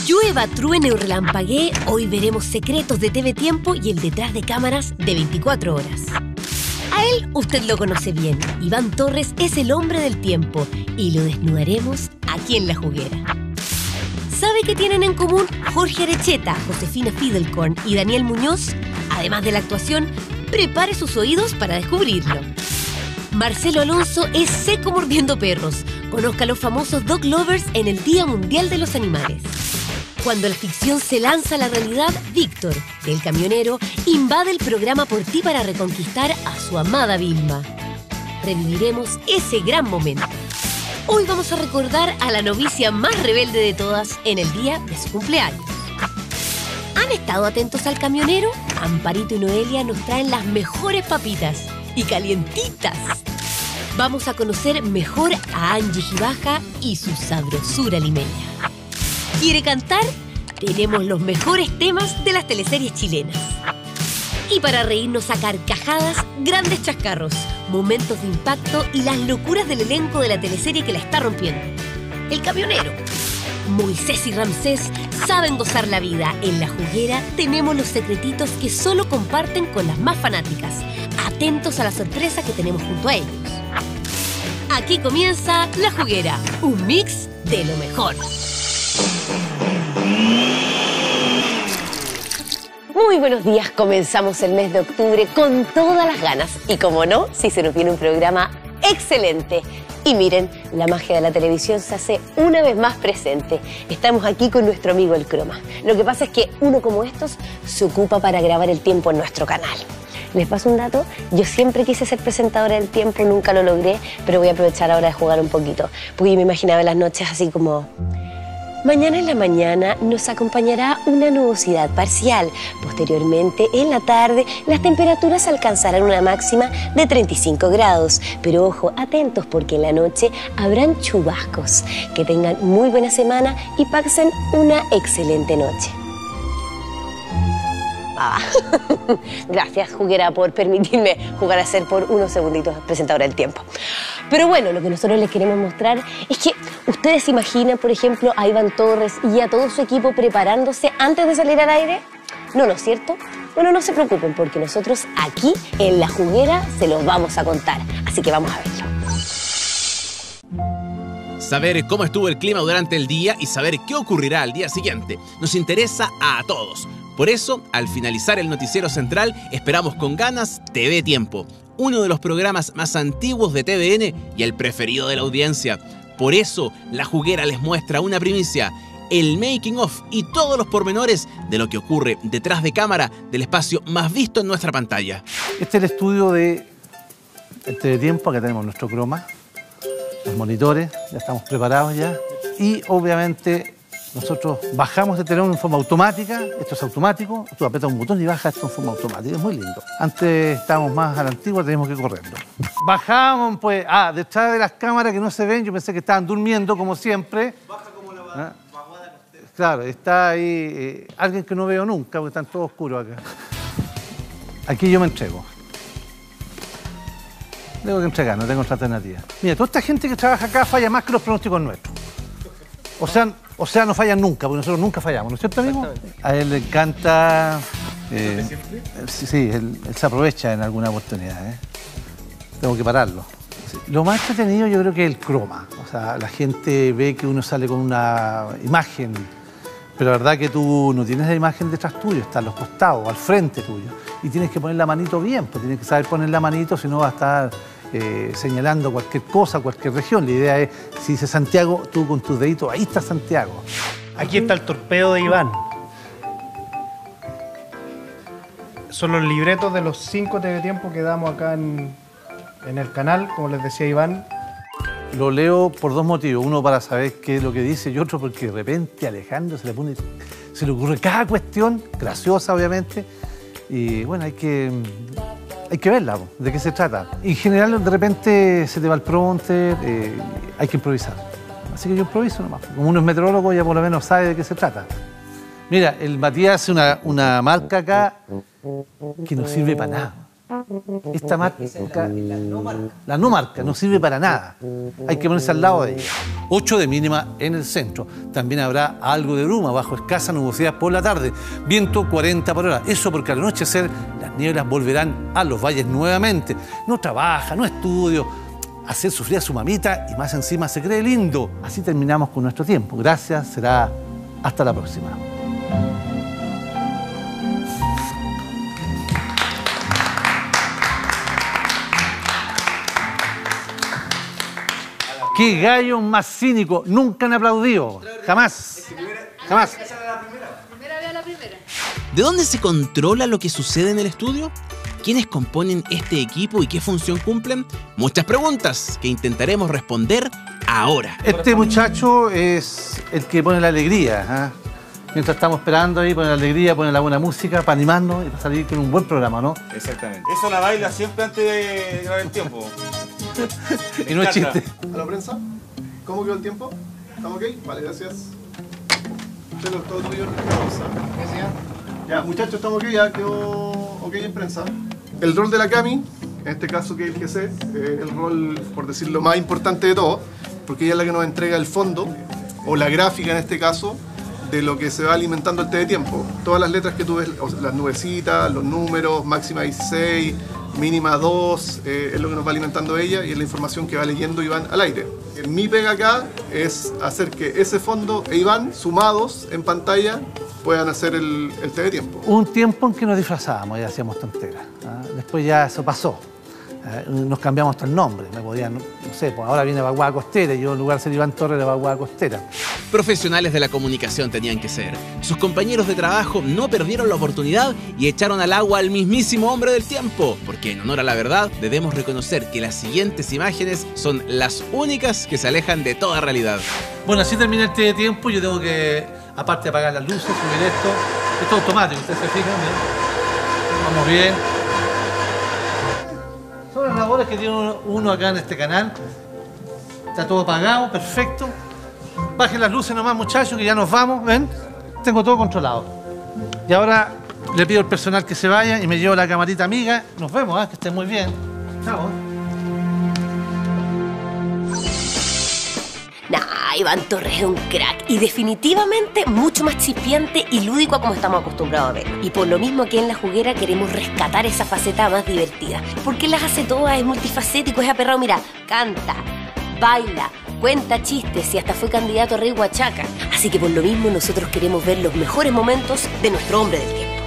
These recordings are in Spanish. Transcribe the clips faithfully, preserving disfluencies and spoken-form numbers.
Llueva, truene o relampaguee, hoy veremos secretos de T V Tiempo y el detrás de cámaras de veinticuatro horas. A él usted lo conoce bien. Iván Torres es el hombre del tiempo y lo desnudaremos aquí en La Juguera. ¿Sabe qué tienen en común Jorge Arecheta, Josefina Fidelkorn y Daniel Muñoz? Además de la actuación, prepare sus oídos para descubrirlo. Marcelo Alonso es seco mordiendo perros. Conozca a los famosos dog lovers en el Día Mundial de los Animales. Cuando la ficción se lanza a la realidad, Víctor, el camionero, invade el programa Por Ti para reconquistar a su amada Vilma. Reviviremos ese gran momento. Hoy vamos a recordar a la novicia más rebelde de todas en el día de su cumpleaños. ¿Han estado atentos al camionero? Amparito y Noelia nos traen las mejores papitas y calientitas. Vamos a conocer mejor a Angie Gibaja y su sabrosura limeña. ¿Quiere cantar? Tenemos los mejores temas de las teleseries chilenas. Y para reírnos a carcajadas, grandes chascarros, momentos de impacto y las locuras del elenco de la teleserie que la está rompiendo. El camionero. Moisés y Ramsés saben gozar la vida. En La Juguera tenemos los secretitos que solo comparten con las más fanáticas. Atentos a la sorpresa que tenemos junto a ellos. Aquí comienza La Juguera, un mix de lo mejor. Muy buenos días, comenzamos el mes de octubre con todas las ganas. Y como no, si se nos viene un programa excelente. Y miren, la magia de la televisión se hace una vez más presente. Estamos aquí con nuestro amigo El Croma. Lo que pasa es que uno como estos se ocupa para grabar el tiempo en nuestro canal. Les paso un dato, yo siempre quise ser presentadora del tiempo, nunca lo logré, pero voy a aprovechar ahora de jugar un poquito. Porque yo me imaginaba en las noches así como... Mañana en la mañana nos acompañará una nubosidad parcial. Posteriormente, en la tarde, las temperaturas alcanzarán una máxima de treinta y cinco grados. Pero ojo, atentos porque en la noche habrán chubascos. Que tengan muy buena semana y pasen una excelente noche. Ah. Gracias, Juguera, por permitirme jugar a ser por unos segunditos presentadora del tiempo. Pero bueno, lo que nosotros les queremos mostrar es que ustedes se imaginan, por ejemplo, a Iván Torres y a todo su equipo preparándose antes de salir al aire. No, ¿no es cierto? Bueno, no se preocupen porque nosotros aquí en La Juguera se los vamos a contar. Así que vamos a verlo. Saber cómo estuvo el clima durante el día y saber qué ocurrirá al día siguiente nos interesa a todos. Por eso, al finalizar el noticiero central, esperamos con ganas T V Tiempo, uno de los programas más antiguos de T V N y el preferido de la audiencia. Por eso, La Juguera les muestra una primicia, el making of y todos los pormenores de lo que ocurre detrás de cámara del espacio más visto en nuestra pantalla. Este es el estudio de T V Tiempo, acá tenemos nuestro croma, los monitores, ya estamos preparados ya. Y obviamente nosotros bajamos el telón en forma automática, esto es automático, tú apretas un botón y bajas esto en forma automática, es muy lindo. Antes estábamos más a la antigua, teníamos que correrlo. Bajamos, pues, ah, detrás de las cámaras que no se ven, yo pensé que estaban durmiendo, como siempre. Baja como la ¿Ah? vaguada de ustedes. Claro, está ahí eh, alguien que no veo nunca, porque están todos oscuros acá. Aquí yo me entrego. Tengo que entregar, no tengo otra alternativa. Mira, toda esta gente que trabaja acá falla más que los pronósticos nuestros. O sea, o sea, no fallan nunca, porque nosotros nunca fallamos, ¿no es cierto, amigo? A él le encanta... Eh, sí, sí él, él se aprovecha en alguna oportunidad, ¿eh? Tengo que pararlo. Sí. Lo más entretenido yo creo que es el croma. O sea, la gente ve que uno sale con una imagen, pero la verdad que tú no tienes la imagen detrás tuyo, está a los costados, al frente tuyo. Y tienes que poner la manito bien, pues tienes que saber poner la manito, si no va a estar... Eh, señalando cualquier cosa, cualquier región. La idea es, si dice Santiago, tú con tus deditos, ahí está Santiago. Aquí está el torpedo de Iván. Son los libretos de los cinco T V Tiempo que damos acá en, en el canal, como les decía Iván. Lo leo por dos motivos. Uno, para saber qué es lo que dice, y otro, porque de repente a Alejandro se le pone, se le ocurre cada cuestión, graciosa obviamente, y bueno, hay que... Hay que verla, de qué se trata. En general, de repente se te va el prompter, eh, hay que improvisar. Así que yo improviso nomás. Como uno es meteorólogo, ya por lo menos sabe de qué se trata. Mira, el Matías hace una, una marca acá que no sirve para nada. Esta marca, la no marca. La no marca, no sirve para nada. Hay que ponerse al lado de ella. ocho de mínima en el centro. También habrá algo de bruma bajo escasa nubosidad por la tarde. Viento cuarenta por hora. Eso porque al anochecer las nieblas volverán a los valles nuevamente. No trabaja, no estudio. Hacer sufrir a su mamita y más encima se cree lindo. Así terminamos con nuestro tiempo. Gracias, será hasta la próxima. ¡Qué gallo más cínico! Nunca han aplaudido. Jamás. Jamás. ¿De dónde se controla lo que sucede en el estudio? ¿Quiénes componen este equipo y qué función cumplen? Muchas preguntas que intentaremos responder ahora. Este muchacho es el que pone la alegría. ¿eh? Mientras estamos esperando ahí, pone la alegría, pone la buena música para animarnos y para salir con un buen programa, ¿no? Exactamente. Eso la baila siempre antes de grabar el tiempo. Y no es chiste. ¿A la prensa? ¿Cómo quedó el tiempo? ¿Estamos ok? Vale, gracias. Chelo, todo tuyo. Gracias. Ya, muchachos, estamos ok, ya quedó ok en prensa. El rol de la Cami, en este caso que es el G C, eh, el rol, por decirlo, más importante de todo, porque ella es la que nos entrega el fondo, o la gráfica en este caso, de lo que se va alimentando el T V Tiempo. Todas las letras que tú ves, o sea, las nubecitas, los números, máxima dieciséis, mínima dos, eh, es lo que nos va alimentando ella y es la información que va leyendo Iván al aire. Mi pega acá es hacer que ese fondo e Iván, sumados en pantalla, puedan hacer el, el T V Tiempo. Un tiempo en que nos disfrazábamos y hacíamos tonteras. ¿eh? Después ya eso pasó. Eh, nos cambiamos hasta el nombre. Me podían, no, no sé, pues ahora viene Vaguada Costera y yo en lugar de ser Iván Torres de Vaguada Costera. Profesionales de la comunicación tenían que ser. Sus compañeros de trabajo no perdieron la oportunidad y echaron al agua al mismísimo hombre del tiempo. Porque en honor a la verdad, debemos reconocer que las siguientes imágenes son las únicas que se alejan de toda realidad. Bueno, así termina el T V Tiempo. Yo tengo que, aparte de apagar las luces, subir esto. Esto es automático, ustedes se fijan, ¿bien? Vamos bien. Son las labores que tiene uno, uno acá en este canal. Está todo apagado, perfecto. Bajen las luces nomás, muchachos, que ya nos vamos, ¿ven? Tengo todo controlado. Y ahora le pido al personal que se vaya y me llevo la camarita amiga. Nos vemos, ¿eh? Que estén muy bien. Chao. Nah, Iván Torres es un crack y definitivamente mucho más chispeante y lúdico a como estamos acostumbrados a ver. Y por lo mismo que en La Juguera queremos rescatar esa faceta más divertida. Porque él las hace todas, es multifacético, es aperrado, mira, canta, baila, cuenta chistes y hasta fue candidato a Rey Huachaca. Así que por lo mismo nosotros queremos ver los mejores momentos de nuestro hombre del tiempo.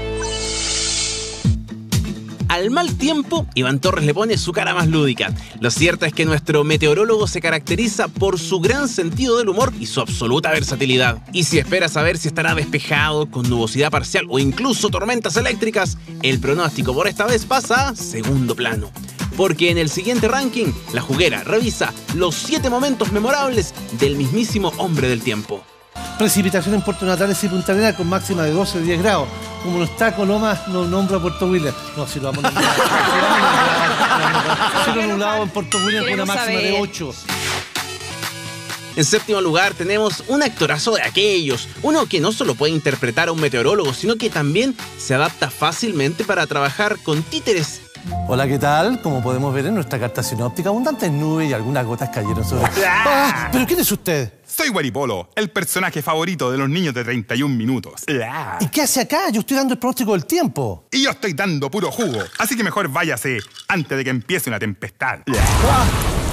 Al mal tiempo, Iván Torres le pone su cara más lúdica. Lo cierto es que nuestro meteorólogo se caracteriza por su gran sentido del humor y su absoluta versatilidad. Y si esperas saber si estará despejado, con nubosidad parcial o incluso tormentas eléctricas, el pronóstico por esta vez pasa a segundo plano. Porque en el siguiente ranking, La Juguera revisa los siete momentos memorables del mismísimo hombre del tiempo. Precipitación en Puerto Natales y Punta Arenas con máxima de doce a diez grados. Como no está Coloma, no nombra Puerto William. No, si lo vamos a nombrar. Si lo nublado en Puerto William con una máxima de ocho. En séptimo lugar tenemos un actorazo de aquellos, uno que no solo puede interpretar a un meteorólogo, sino que también se adapta fácilmente para trabajar con títeres. Hola, ¿qué tal? Como podemos ver en nuestra carta sinóptica, abundantes nubes y algunas gotas cayeron sobre... ¡Ah! ¿Pero quién es usted? Soy Guaripolo, el personaje favorito de los niños de treinta y un minutos. ¿Y qué hace acá? Yo estoy dando el pronóstico del tiempo. Y yo estoy dando puro jugo, así que mejor váyase antes de que empiece una tempestad. Ah.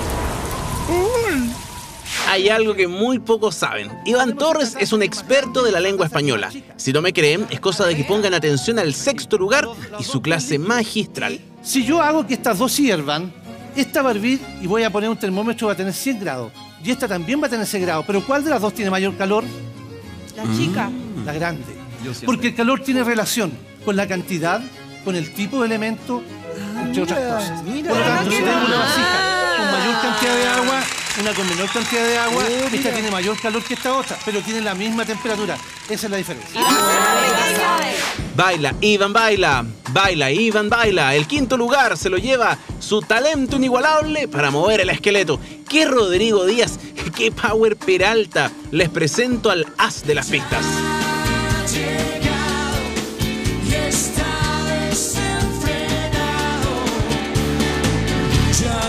Hay algo que muy pocos saben. Iván Torres es un experto de la lengua española. Si no me creen, es cosa de que pongan atención al sexto lugar y su clase magistral. Si yo hago que estas dos hiervan, esta va a hervir y voy a poner un termómetro, va a tener cien grados. Y esta también va a tener cien grados. ¿Pero cuál de las dos tiene mayor calor? La chica. La grande. Porque el calor tiene relación con la cantidad, con el tipo de elemento, entre otras cosas. Por lo tanto, si tengo una vasija con mayor cantidad de agua, una con menor cantidad de agua, esta tiene mayor calor que esta otra, pero tiene la misma temperatura. Esa es la diferencia. Baila, Iván baila. Baila, Iván baila. El quinto lugar se lo lleva su talento inigualable para mover el esqueleto. ¡Qué Rodrigo Díaz! ¡Qué Power Peralta! Les presento al as de las pistas.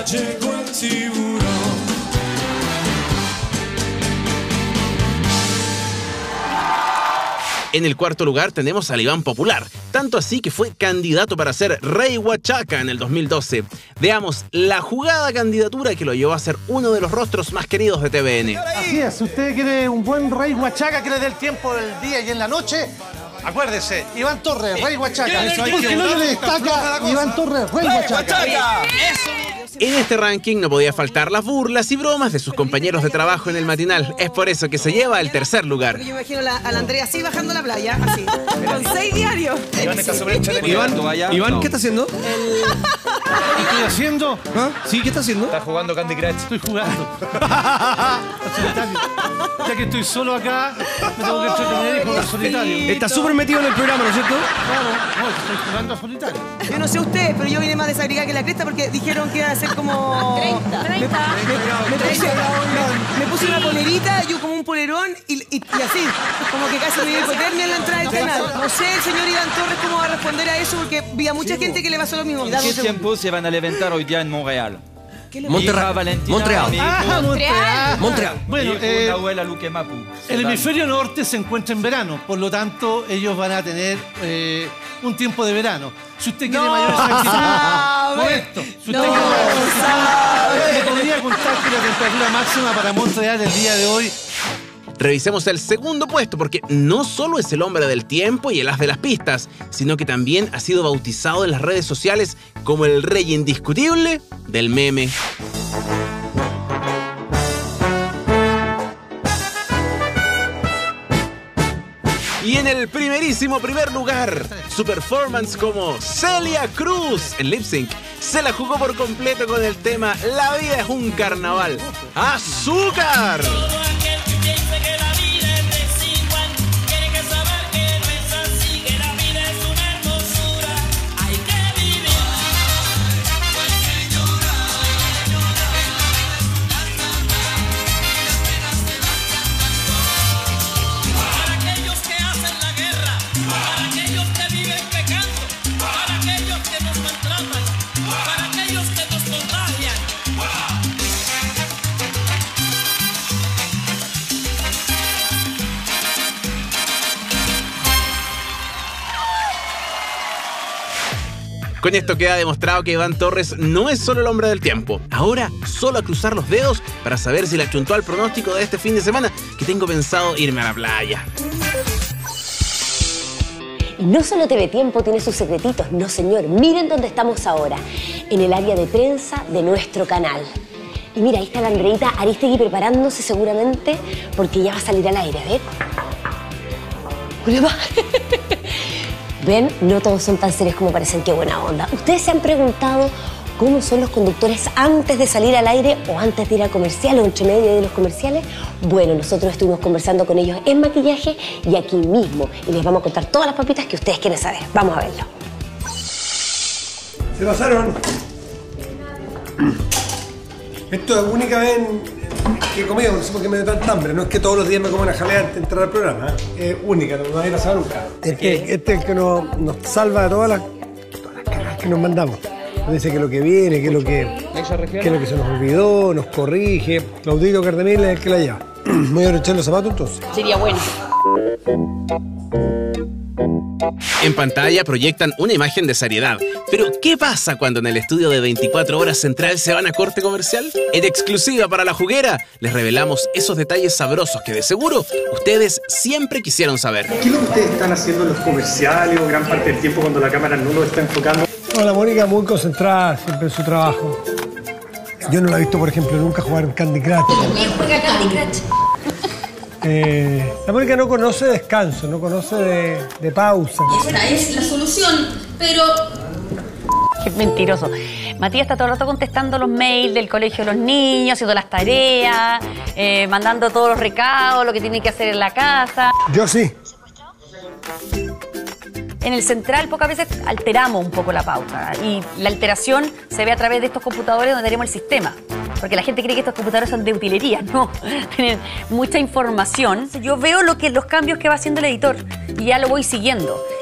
llegó el tiburón. En el cuarto lugar tenemos al Iván Popular, tanto así que fue candidato para ser Rey Huachaca en el dos mil doce. Veamos la jugada candidatura que lo llevó a ser uno de los rostros más queridos de T V N. Así es, si usted quiere un buen Rey Huachaca que le dé el tiempo del día y en la noche, acuérdese, Iván Torres, Rey Huachaca. Eso hay Porque que no votar, le está floja la destaca cosa. Iván Torres, Rey Huachaca. En este ranking no podía faltar las burlas y bromas de sus compañeros de trabajo en el matinal. Es por eso que se lleva el tercer lugar. Yo imagino la- a la Andrea así bajando la playa, así, con seis diarios. Iván está súper entretenido. Iván, Iván, ¿qué está haciendo? ¿Qué estoy haciendo? ¿Ah? ¿Sí? ¿Qué está haciendo? Está jugando Candy Crush. Estoy jugando. Solitario. Ya que estoy solo acá, me tengo que entretener y jugar solitario. Está súper metido en el programa, ¿no es cierto? Claro, no, estoy jugando a solitario. Yo no sé ustedes, pero yo vine más desabrigada que la cresta porque dijeron que iba a ser como... treinta. Me, me- me puse, me puse una polerita, yo como un polerón y, y- y así, como que casi me dio hipotermia en la entrada del canal. No sé el señor Iván Torres cómo va a responder a eso porque vi a mucha gente que le pasó lo mismo. Dame un ¿Qué segundo. tiempo se van a levantar hoy día en Montreal? ¿Qué le Monterrey. Valentina, Montreal. mi hijo- Ah, Montreal. Montreal. Bueno, mi hijo eh, Nahuel a Luque Mapu. Se el van. hemisferio norte se encuentra en verano, por lo tanto, ellos van a tener eh, un tiempo de verano. Si usted quiere No mayor exactitud, sabe. correcto. Si usted No quiere mayor exactitud, sabe. le podría contar que la temperatura máxima para Montreal el día de hoy. Revisemos el segundo puesto porque no solo es el hombre del tiempo y el as de las pistas, sino que también ha sido bautizado en las redes sociales como el rey indiscutible del meme. Y en el primerísimo primer lugar, su performance como Celia Cruz en Lip Sync se la jugó por completo con el tema La vida es un carnaval. ¡Azúcar! Con esto queda demostrado que Iván Torres no es solo el hombre del tiempo. Ahora, solo a cruzar los dedos para saber si le achuntó al pronóstico de este fin de semana, que tengo pensado irme a la playa. Y no solo T V Tiempo tiene sus secretitos, no señor. Miren dónde estamos ahora, en el área de prensa de nuestro canal. Y mira, ahí está la Andreita Aristegui preparándose seguramente porque ya va a salir al aire, ¿ven? Hola, ma. Ven, no todos son tan serios como parecen, qué buena onda. ¿Ustedes se han preguntado cómo son los conductores antes de salir al aire o antes de ir a comerciales o entre medio de los comerciales? Bueno, nosotros estuvimos conversando con ellos en maquillaje y aquí mismo. Y les vamos a contar todas las papitas que ustedes quieren saber. Vamos a verlo. Se pasaron. Esto es única vez que he comido, no sé por qué me da tanta hambre. No es que todos los días me como una jalea antes de entrar al programa. ¿eh? Es única, no me va a ir a pasar nunca. Este, este es el que nos, nos salva de todas las, todas las cagas que nos mandamos. Nos dice que lo que viene, que lo que, que es lo que se nos olvidó, nos corrige. Claudito Cardemil es el que la lleva. ¿Me voy a echar los zapatos entonces? Sería bueno. En pantalla proyectan una imagen de seriedad. Pero, ¿qué pasa cuando en el estudio de veinticuatro horas central se van a corte comercial? En exclusiva para La Juguera, les revelamos esos detalles sabrosos que de seguro ustedes siempre quisieron saber. ¿Qué es lo que ustedes están haciendo en los comerciales o gran parte del tiempo cuando la cámara no lo está enfocando? No, la Mónica muy concentrada siempre en su trabajo. Yo no la he visto, por ejemplo, nunca jugar en Candy Crush. También juega Candy Crush. Eh, la Mónica no conoce descanso, no conoce de, de pausa. Esta es la solución, pero... Qué mentiroso. Matías está todo el rato contestando los mails del colegio de los niños, haciendo las tareas, eh, mandando todos los recados, lo que tiene que hacer en la casa. Yo sí. En el central pocas veces alteramos un poco la pauta y la alteración se ve a través de estos computadores donde tenemos el sistema. Porque la gente cree que estos computadores son de utilería, no, tienen mucha información. Yo veo lo que, los cambios que va haciendo el editor y ya lo voy siguiendo.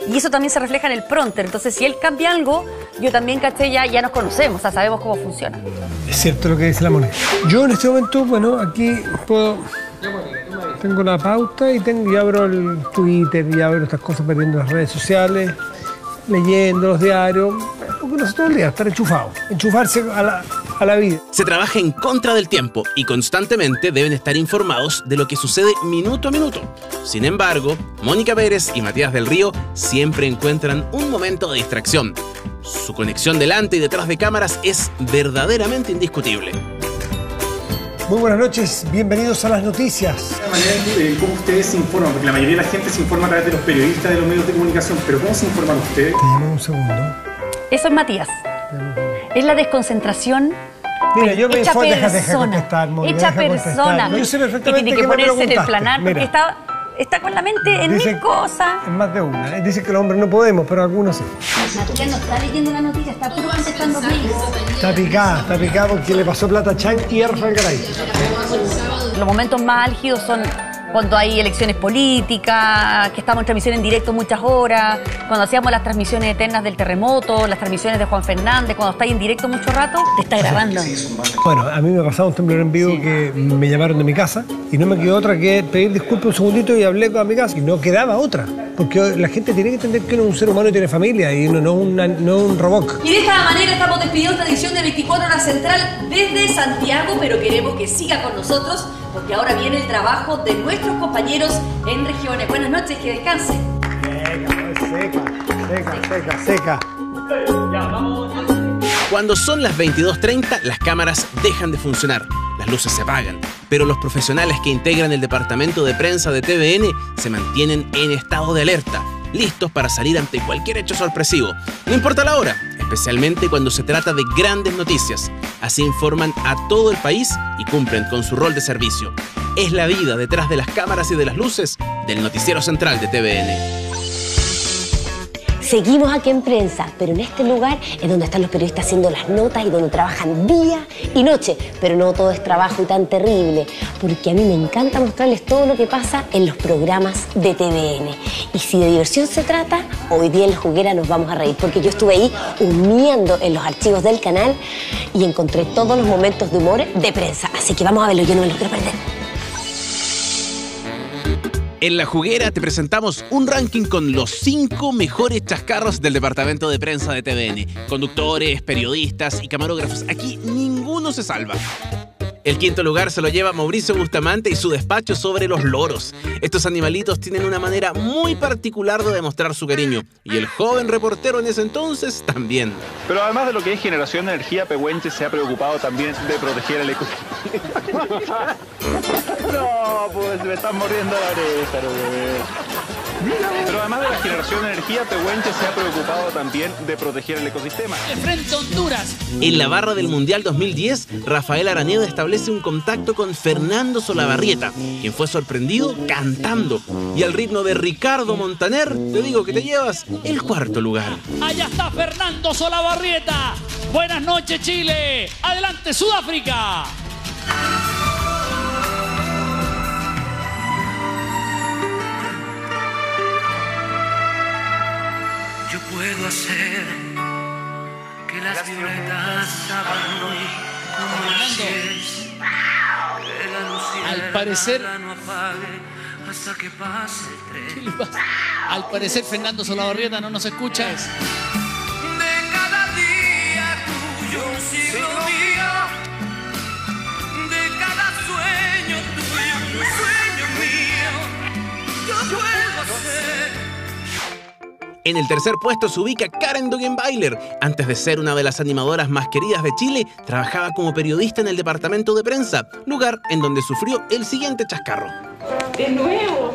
Y eso también se refleja en el prompter. Entonces, si él cambia algo, yo también, caché, ya, ya nos conocemos, o sea, sabemos cómo funciona. Es cierto lo que dice la moneda. Yo en este momento, bueno, aquí puedo... Tengo la pauta y, tengo, y abro el Twitter y abro estas cosas, perdiendo las redes sociales, leyendo los diarios, porque no sé, todo el día estar enchufado, enchufarse a la, a la vida. Se trabaja en contra del tiempo y constantemente deben estar informados de lo que sucede minuto a minuto. Sin embargo, Mónica Pérez y Matías del Río siempre encuentran un momento de distracción. Su conexión delante y detrás de cámaras es verdaderamente indiscutible. Muy buenas noches, bienvenidos a las noticias. La manera de cómo ustedes se informan, porque la mayoría de la gente se informa a través de los periodistas, de los medios de comunicación, pero ¿cómo se informan ustedes? Te llamo un segundo. Eso es Matías. Es la desconcentración. Mira, yo me hecha informo, deja, persona, deja contestar, Mónica, hecha deja contestar. persona. No, yo sé que perfectamente tiene que qué me ponerse en el preguntaste. planar porque Mira. está, está con la mente en Dice- mil cosas. Es más de una. ¿eh? Dice que los hombres no podemos, pero algunos sí. Matías no está leyendo la noticia, está puro contestando mails. Está picada, está picada porque le pasó plata a Chan y a Rafael Garay. Los momentos más álgidos son cuando hay elecciones políticas, que estamos en transmisión en directo muchas horas, cuando hacíamos las transmisiones eternas del terremoto, las transmisiones de Juan Fernández, cuando estáis en directo mucho rato, te está grabando. Bueno, a mí me ha pasado un temblor en vivo que me llamaron de mi casa y no me quedó otra que pedir disculpas un segundito y hablé con mi casa. Y no quedaba otra, porque la gente tiene que entender que uno es un ser humano y tiene familia y uno no es una- no es un robot. Y de esta manera estamos despidiendo esta edición de veinticuatro horas Central desde Santiago, pero queremos que siga con nosotros porque ahora viene el trabajo de nuestros compañeros en regiones. Buenas noches, que descansen. Seca, seca, seca, seca. Cuando son las veintidós treinta, las cámaras dejan de funcionar, las luces se apagan, pero los profesionales que integran el departamento de prensa de T V N se mantienen en estado de alerta, listos para salir ante cualquier hecho sorpresivo. No importa la hora, especialmente cuando se trata de grandes noticias. Así informan a todo el país y cumplen con su rol de servicio. Es la vida detrás de las cámaras y de las luces del noticiero central de T V N. Seguimos aquí en prensa, pero en este lugar es donde están los periodistas haciendo las notas y donde trabajan día y noche. Pero no todo es trabajo y tan terrible, porque a mí me encanta mostrarles todo lo que pasa en los programas de T V N. Y si de diversión se trata, hoy día en La Juguera nos vamos a reír, porque yo estuve ahí humeando en los archivos del canal y encontré todos los momentos de humor de prensa. Así que vamos a verlo, yo no me lo quiero perder. En La Juguera te presentamos un ranking con los cinco mejores chascarros del departamento de prensa de T V N. Conductores, periodistas y camarógrafos. Aquí ninguno se salva. El quinto lugar se lo lleva Mauricio Bustamante y su despacho sobre los loros. Estos animalitos tienen una manera muy particular de demostrar su cariño. Y el joven reportero en ese entonces también. Pero además de lo que es generación de energía, Pehuenche se ha preocupado también de proteger el ecosistema. No, pues me están mordiendo la oreja, no, bebé. Pero además de la generación de energía, Pehuenche se ha preocupado también de proteger el ecosistema. Enfrente Honduras. En la barra del Mundial dos mil diez, Rafael Araneda establece un contacto con Fernando Solabarrieta, quien fue sorprendido cantando. Y al ritmo de Ricardo Montaner, te digo que te llevas el cuarto lugar. Allá está Fernando Solabarrieta. Buenas noches, Chile. Adelante, Sudáfrica. Yo puedo hacer que las violetas abran hoy como las diez, que la luz Al parecer, no apague hasta que pase el tren. ¿qué le pasa? Al parecer Fernando Solabarrieta no nos escucha. De cada día tuyo un siglo mío, de cada sueño tuyo un sueño mío, yo puedo hacer. En el tercer puesto se ubica Karen Dugenbailer. Antes de ser una de las animadoras más queridas de Chile, trabajaba como periodista en el departamento de prensa, lugar en donde sufrió el siguiente chascarro. De nuevo.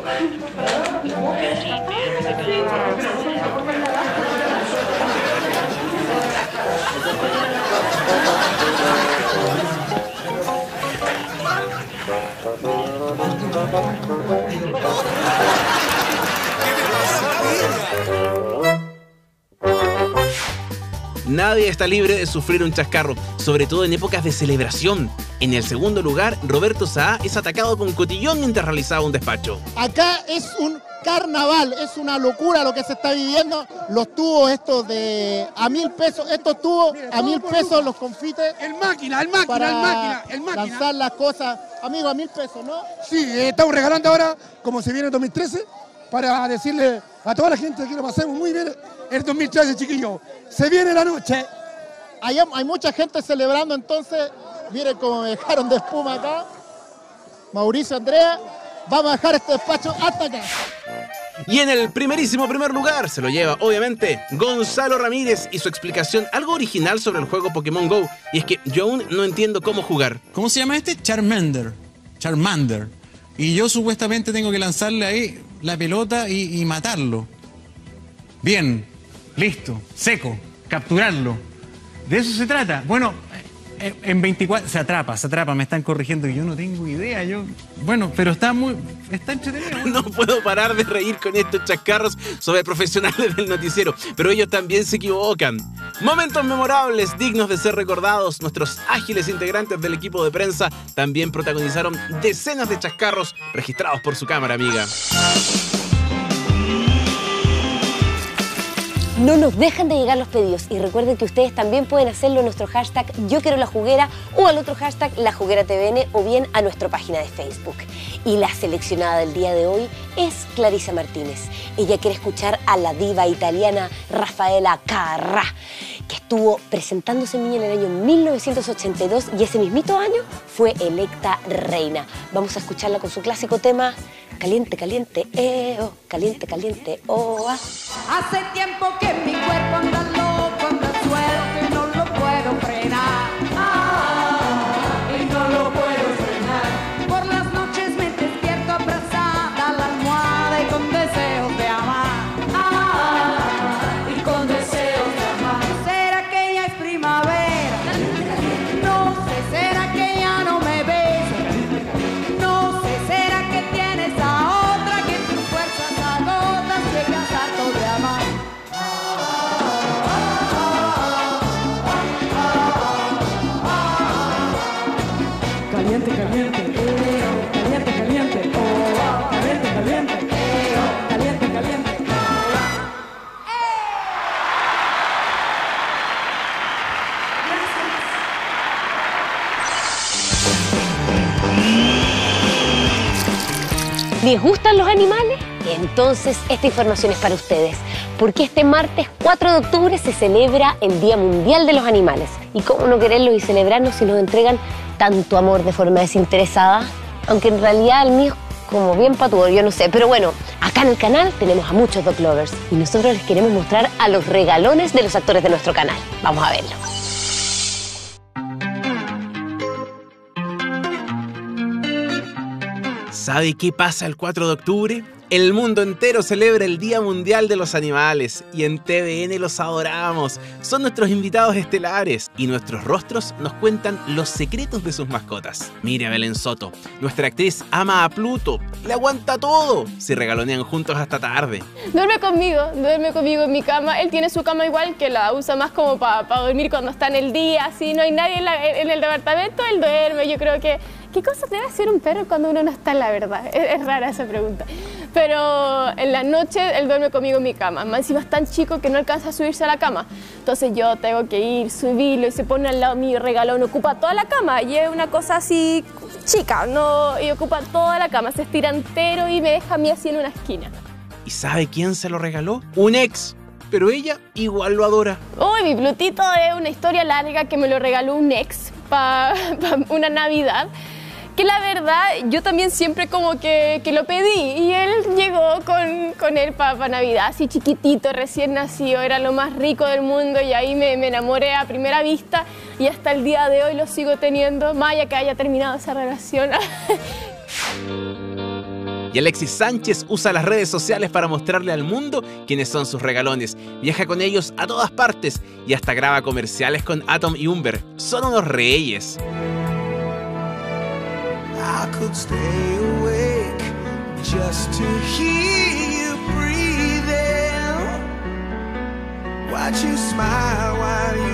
nadie está libre de sufrir un chascarro, sobre todo en épocas de celebración. En el segundo lugar, Roberto Saá es atacado con cotillón mientras realizaba un despacho. Acá es un carnaval, es una locura lo que se está viviendo. Los tubos estos de a mil pesos, estos tubos a mil pesos, los confites. El máquina, el máquina, para el máquina, el máquina. lanzar las cosas. Amigo, a mil pesos, ¿no? Sí, eh, estamos regalando ahora, como se viene el dos mil trece, para decirle a toda la gente que lo pasemos muy bien el dos mil trece, chiquillos. Se viene la noche. Hay, hay mucha gente celebrando, entonces, miren cómo me dejaron de espuma acá. Mauricio, Andrea, vamos a dejar este despacho hasta acá. Y en el primerísimo primer lugar se lo lleva, obviamente, Gonzalo Ramírez y su explicación algo original sobre el juego Pokémon GO. Y es que yo aún no entiendo cómo jugar. ¿Cómo se llama este? Charmander. Charmander. Y yo supuestamente tengo que lanzarle ahí la pelota y, y matarlo. Bien, listo, seco, capturarlo. De eso se trata. Bueno, en veinticuatro se atrapa, se atrapa, me están corrigiendo y yo no tengo idea, yo... Bueno, pero está muy... está entretenido. No puedo parar de reír con estos chascarros sobre profesionales del noticiero, pero ellos también se equivocan. Momentos memorables, dignos de ser recordados. Nuestros ágiles integrantes del equipo de prensa también protagonizaron decenas de chascarros registrados por su cámara amiga. No nos dejan de llegar los pedidos y recuerden que ustedes también pueden hacerlo en nuestro hashtag Yo Quiero La Juguera o al otro hashtag La Juguera T V N o bien a nuestra página de Facebook. Y la seleccionada del día de hoy es Clarisa Martínez. Ella quiere escuchar a la diva italiana Rafaela Carrà, que estuvo presentándose en Viña en el año mil novecientos ochenta y dos y ese mismito año fue electa reina. Vamos a escucharla con su clásico tema Caliente, caliente, eh, oh, caliente, caliente, oh, ah. Hace tiempo que mi cuerpo anda loco, anda suelto y no lo puedo frenar. Ah, y no lo puedo frenar. Por las noches me despierto abrazada a la almohada y con deseos de amar. Ah, y con deseos de amar. ¿Será que ya es primavera? No sé, ¿será que ya no me besa? No sé, ¿será que tienes a otra que tus fuerzas agotas llegas harto de amar? Caliente, caliente, eh, caliente, caliente, oh, caliente, caliente, eh, caliente, caliente. ¿Les gustan los animales? Entonces esta información es para ustedes, porque este martes cuatro de octubre se celebra el Día Mundial de los Animales. ¿Y cómo no quererlos y celebrarnos si nos entregan tanto amor de forma desinteresada? Aunque en realidad el mío es como bien patudo, yo no sé. Pero bueno, acá en el canal tenemos a muchos dog lovers y nosotros les queremos mostrar a los regalones de los actores de nuestro canal. Vamos a verlo. ¿Sabe qué pasa el cuatro de octubre? El mundo entero celebra el Día Mundial de los Animales y en T V N los adoramos. Son nuestros invitados estelares y nuestros rostros nos cuentan los secretos de sus mascotas. Mire a Belén Soto, nuestra actriz ama a Pluto, le aguanta todo, se regalonean juntos hasta tarde. Duerme conmigo, duerme conmigo en mi cama. Él tiene su cama igual, que la usa más como para pa dormir cuando está en el día, así no hay nadie en, la, en el departamento, él duerme. Yo creo que... ¿Qué cosas debe hacer un perro cuando uno no está en la verdad? Es, es rara esa pregunta. Pero en la noche él duerme conmigo en mi cama. Más encima es tan chico que no alcanza a subirse a la cama. Entonces yo tengo que ir, subirlo y se pone al lado mío, regalón, ocupa toda la cama. Y es una cosa así chica, ¿no? Y ocupa toda la cama, se estira entero y me deja a mí así en una esquina. ¿Y sabe quién se lo regaló? Un ex. Pero ella igual lo adora. Uy, mi Plutito es una historia larga que me lo regaló un ex para pa una Navidad. Que la verdad, yo también siempre como que, que lo pedí y él llegó con, con él para pa Navidad, así chiquitito, recién nacido, era lo más rico del mundo y ahí me, me enamoré a primera vista y hasta el día de hoy lo sigo teniendo, más allá que haya terminado esa relación. Y Alexis Sánchez usa las redes sociales para mostrarle al mundo quiénes son sus regalones. Viaja con ellos a todas partes y hasta graba comerciales con Atom y Umber. Son unos reyes. I could stay awake just to hear you breathing. Watch you smile while you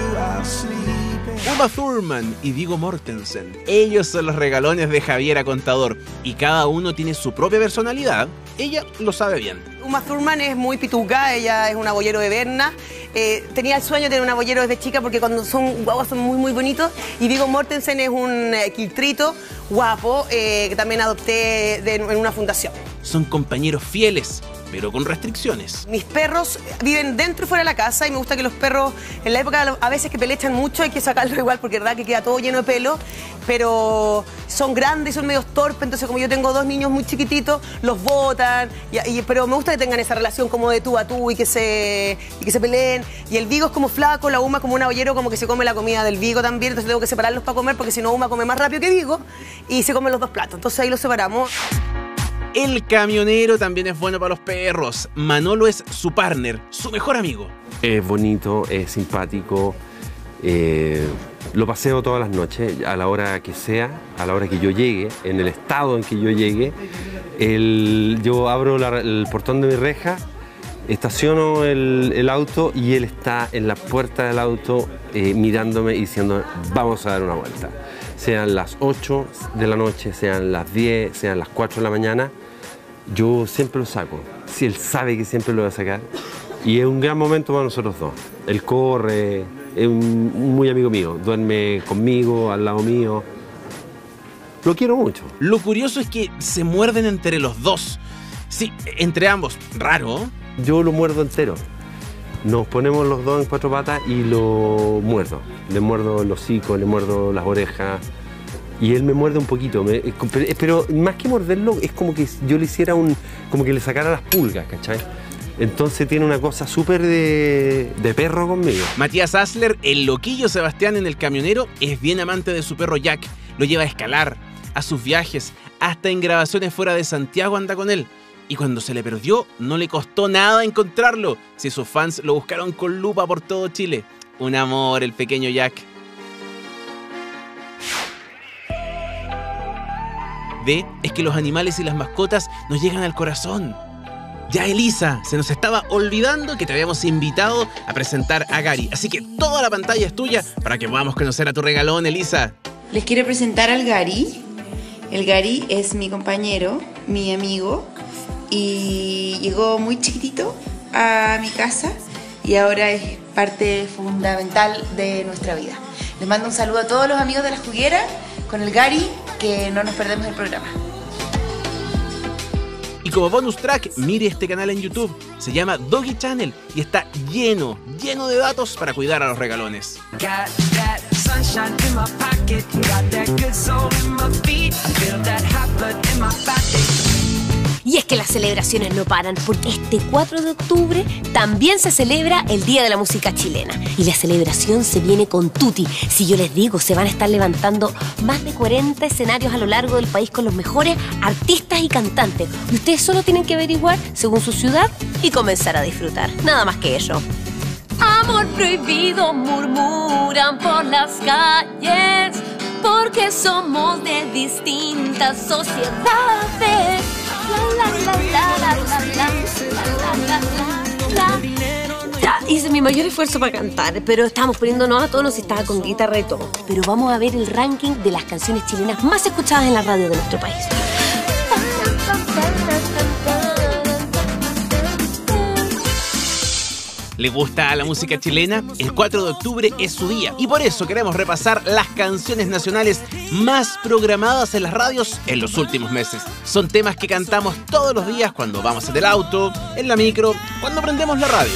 Uma Thurman y Viggo Mortensen. Ellos son los regalones de Javiera Contador y cada uno tiene su propia personalidad. Ella lo sabe bien. Uma Thurman es muy pituca, ella es una boyero de Berna. Eh, tenía el sueño de tener una boyero desde chica porque cuando son guaguas son muy muy bonitos. Y Viggo Mortensen es un eh, quiltrito guapo eh, que también adopté de, en una fundación. Son compañeros fieles, pero con restricciones. Mis perros viven dentro y fuera de la casa y me gusta que los perros, en la época a veces que pelechan mucho hay que sacarlos igual porque es verdad que queda todo lleno de pelo, pero son grandes y son medio torpes, entonces como yo tengo dos niños muy chiquititos, los botan, y, y, pero me gusta que tengan esa relación como de tú a tú y que se, y que se peleen. Y el Viggo es como flaco, la Uma como un abollero, como que se come la comida del Viggo también, entonces tengo que separarlos para comer porque si no Uma come más rápido que Viggo y se comen los dos platos, entonces ahí los separamos. El camionero también es bueno para los perros. Manolo es su partner, su mejor amigo. Es bonito, es simpático. Eh, lo paseo todas las noches, a la hora que sea, a la hora que yo llegue, en el estado en que yo llegue. El, yo abro la, el portón de mi reja, estaciono el, el auto y él está en la puerta del auto eh, mirándome y diciendo vamos a dar una vuelta. Sean las ocho de la noche, sean las diez, sean las cuatro de la mañana, yo siempre lo saco. Si él sabe que siempre lo voy a sacar. Y es un gran momento para nosotros dos. Él corre, es un, un muy amigo mío, duerme conmigo, al lado mío. Lo quiero mucho. Lo curioso es que se muerden entre los dos. Sí, entre ambos. Raro. Yo lo muerdo entero. Nos ponemos los dos en cuatro patas y lo muerdo. Le muerdo el hocico, le muerdo las orejas. Y él me muerde un poquito. Me, pero más que morderlo, es como que yo le hiciera un... como que le sacara las pulgas, ¿cachai? Entonces tiene una cosa súper de, de perro conmigo. Matías Asler, el loquillo Sebastián en El Camionero, es bien amante de su perro Jack. Lo lleva a escalar, a sus viajes, hasta en grabaciones fuera de Santiago anda con él. Y cuando se le perdió, no le costó nada encontrarlo, si sus fans lo buscaron con lupa por todo Chile. Un amor, el pequeño Jack. Ve, es que los animales y las mascotas nos llegan al corazón. Ya, Elisa, se nos estaba olvidando que te habíamos invitado a presentar a Gary. Así que toda la pantalla es tuya para que podamos conocer a tu regalón, Elisa. Les quiero presentar al Gary. El Gary es mi compañero, mi amigo. Y llegó muy chiquitito a mi casa y ahora es parte fundamental de nuestra vida. Les mando un saludo a todos los amigos de La Juguera con el Gary, que no nos perdemos el programa. Y como bonus track, mire este canal en YouTube. Se llama Doggy Channel y está lleno, lleno de datos para cuidar a los regalones. Y es que las celebraciones no paran, porque este cuatro de octubre también se celebra el Día de la Música Chilena. Y la celebración se viene con tutti. Si yo les digo, se van a estar levantando más de cuarenta escenarios a lo largo del país con los mejores artistas y cantantes. Y ustedes solo tienen que averiguar según su ciudad y comenzar a disfrutar. Nada más que eso. Amor prohibido murmuran por las calles, porque somos de distintas sociedades. Ya, hice mi mayor esfuerzo para cantar, pero estábamos poniéndonos a tono si estaba con guitarra y todo. Pero vamos a ver el ranking de las canciones chilenas más escuchadas en la radio de nuestro país. ¿Le gusta la música chilena? El cuatro de octubre es su día y por eso queremos repasar las canciones nacionales más programadas en las radios en los últimos meses. Son temas que cantamos todos los días cuando vamos en el auto, en la micro, cuando prendemos la radio.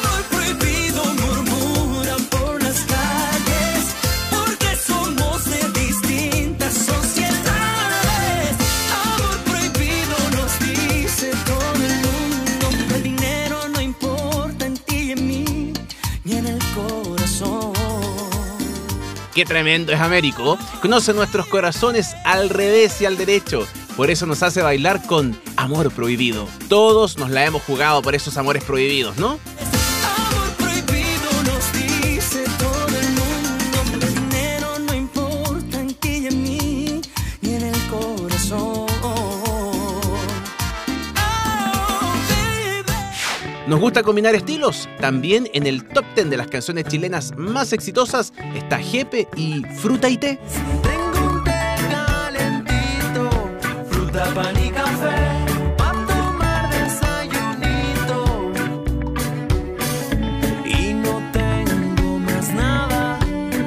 Qué tremendo es Américo. Conoce nuestros corazones al revés y al derecho. Por eso nos hace bailar con Amor Prohibido. Todos nos la hemos jugado por esos amores prohibidos, ¿no? Amor prohibido nos dice todo el mundo. El dinero no importa en ti y en mí, ni en el corazón. ¿Nos gusta combinar estilos? También en el top diez de las canciones chilenas más exitosas está Jepe y Fruta y Té. Tengo un té calentito, fruta, pan y café, pa' tomar desayunito. Y no tengo más nada,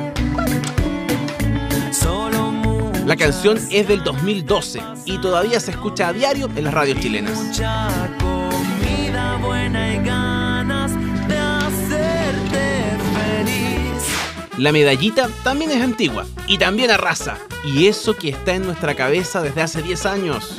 solo mucha. La canción es del dos mil doce y todavía se escucha a diario en las radios chilenas. Mucha comida buena y ganas de hacerte feliz. La medallita también es antigua y también arrasa. Y eso que está en nuestra cabeza desde hace diez años.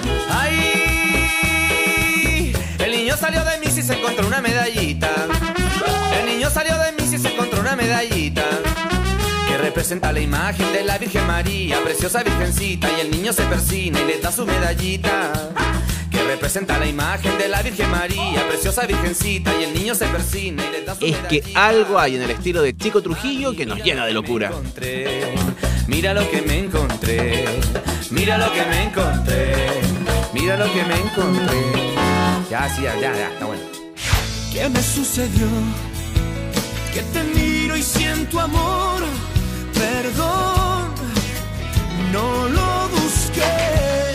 ¡Ay! El niño salió de Miss y se encontró una medallita. El niño salió de Miss y se encontró una medallita que representa la imagen de la Virgen María, preciosa virgencita, y el niño se persina y le da su medallita. Que representa la imagen de la Virgen María, preciosa virgencita, y el niño se persina y le da su Es medallita. que algo hay en el estilo de Chico Trujillo que nos llena de locura. Mira lo que me encontré, mira lo que me encontré, mira lo que me encontré. Ya, sí, ya, ya, ya, está bueno. ¿Qué me sucedió? Que te miro y siento amor. Perdón, no lo busqué,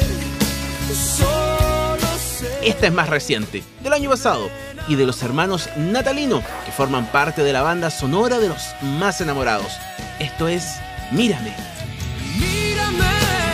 solo sé. Esta es más reciente, del año pasado, y de los hermanos Natalino, que forman parte de la banda sonora de Los Más Enamorados. Esto es Mírame. Mírame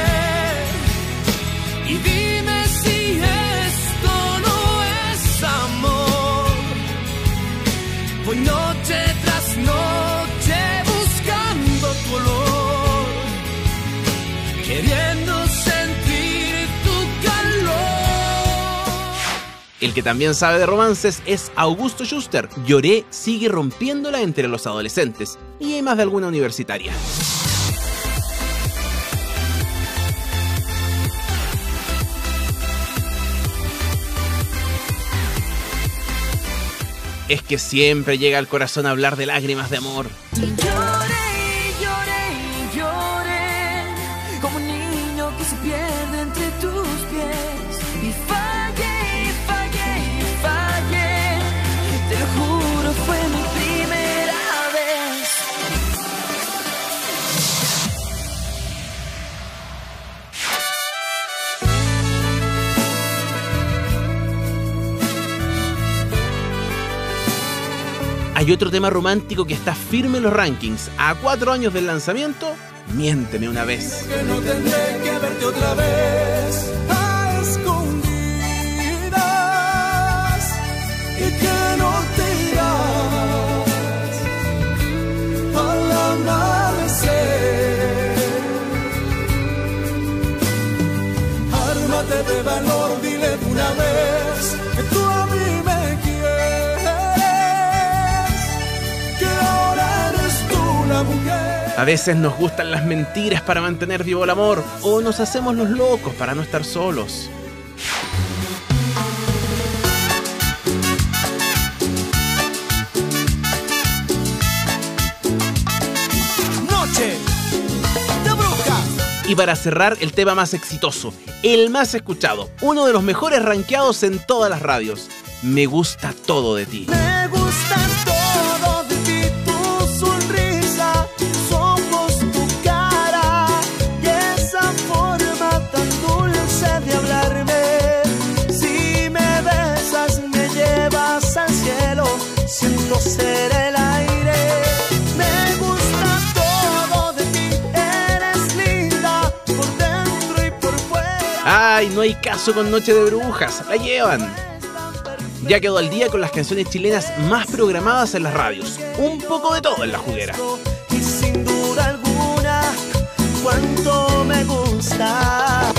y dime si esto no es amor. Voy noche tras noche buscando tu olor, queriendo sentir tu calor. El que también sabe de romances es Augusto Schuster. Lloré sigue rompiéndola entre los adolescentes, y hay más de alguna universitaria. Es que siempre llega al corazón hablar de lágrimas de amor. Lloré, lloré, lloré, como un niño que se pierde entre tus pies. Y fallé, fallé, fallé, te lo juro, fue mi primera vez. Hay otro tema romántico que está firme en los rankings. A cuatro años del lanzamiento, Miénteme una vez. Que no tendré que verte otra vez a escondidas y que no te irás al amanecer. Ármate de valor, dile de una vez que tú a mí me quieres, que ahora eres tú la mujer. A veces nos gustan las mentiras para mantener vivo el amor, o nos hacemos los locos para no estar solos. Noche de brujas. Y para cerrar, el tema más exitoso, el más escuchado, uno de los mejores rankeados en todas las radios. Me gusta todo de ti. Me gusta todo de ti, tu sonrisa, tus ojos, tu cara y esa forma tan dulce de hablarme. Si me besas, me llevas al cielo, siento ser el aire. Me gusta todo de ti, eres linda por dentro y por fuera. Ay, no hay caso con Noche de Brujas, la llevan. Ya quedó al día con las canciones chilenas más programadas en las radios. Un poco de todo en la juguera. Y sin duda alguna, cuánto me gusta.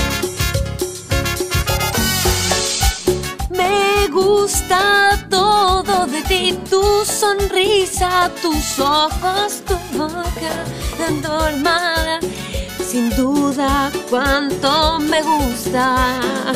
Me gusta todo de ti, tu sonrisa, tus ojos, tu boca tan dormada. Sin duda, cuánto me gustas.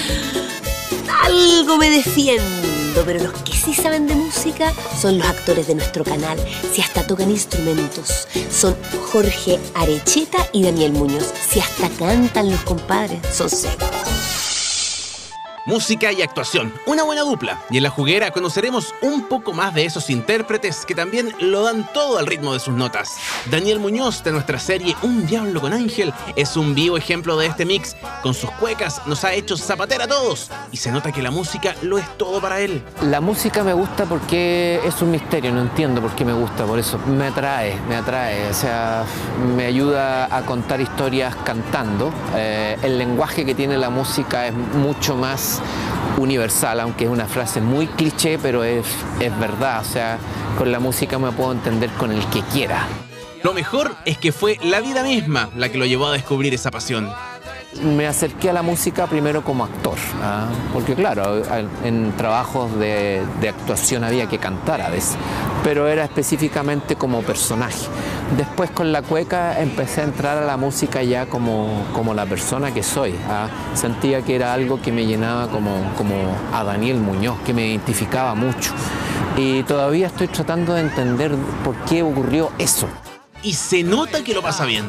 Algo me defiendo, pero los que sí saben de música son los actores de nuestro canal. Si hasta tocan instrumentos, son Jorge Arecheta y Daniel Muñoz. Si hasta cantan los compadres, son secos. Música y actuación, una buena dupla. Y en La Juguera conoceremos un poco más de esos intérpretes que también lo dan todo al ritmo de sus notas. Daniel Muñoz, de nuestra serie Un Diablo con Ángel, es un vivo ejemplo de este mix. Con sus cuecas nos ha hecho zapater a todos y se nota que la música lo es todo para él. La música me gusta porque es un misterio, no entiendo por qué me gusta, por eso me atrae, me atrae, o sea, me ayuda a contar historias cantando. Eh, el lenguaje que tiene la música es mucho más universal, aunque es una frase muy cliché, pero es, es verdad, o sea, con la música me puedo entender con el que quiera. Lo mejor es que fue la vida misma la que lo llevó a descubrir esa pasión. Me acerqué a la música primero como actor, ¿ah? Porque claro, en trabajos de, de actuación había que cantar a veces, pero era específicamente como personaje. Después con la cueca empecé a entrar a la música ya como, como la persona que soy, ¿ah? Sentía que era algo que me llenaba como, como a Daniel Muñoz, que me identificaba mucho. Y todavía estoy tratando de entender por qué ocurrió eso. Y se nota que lo pasa bien.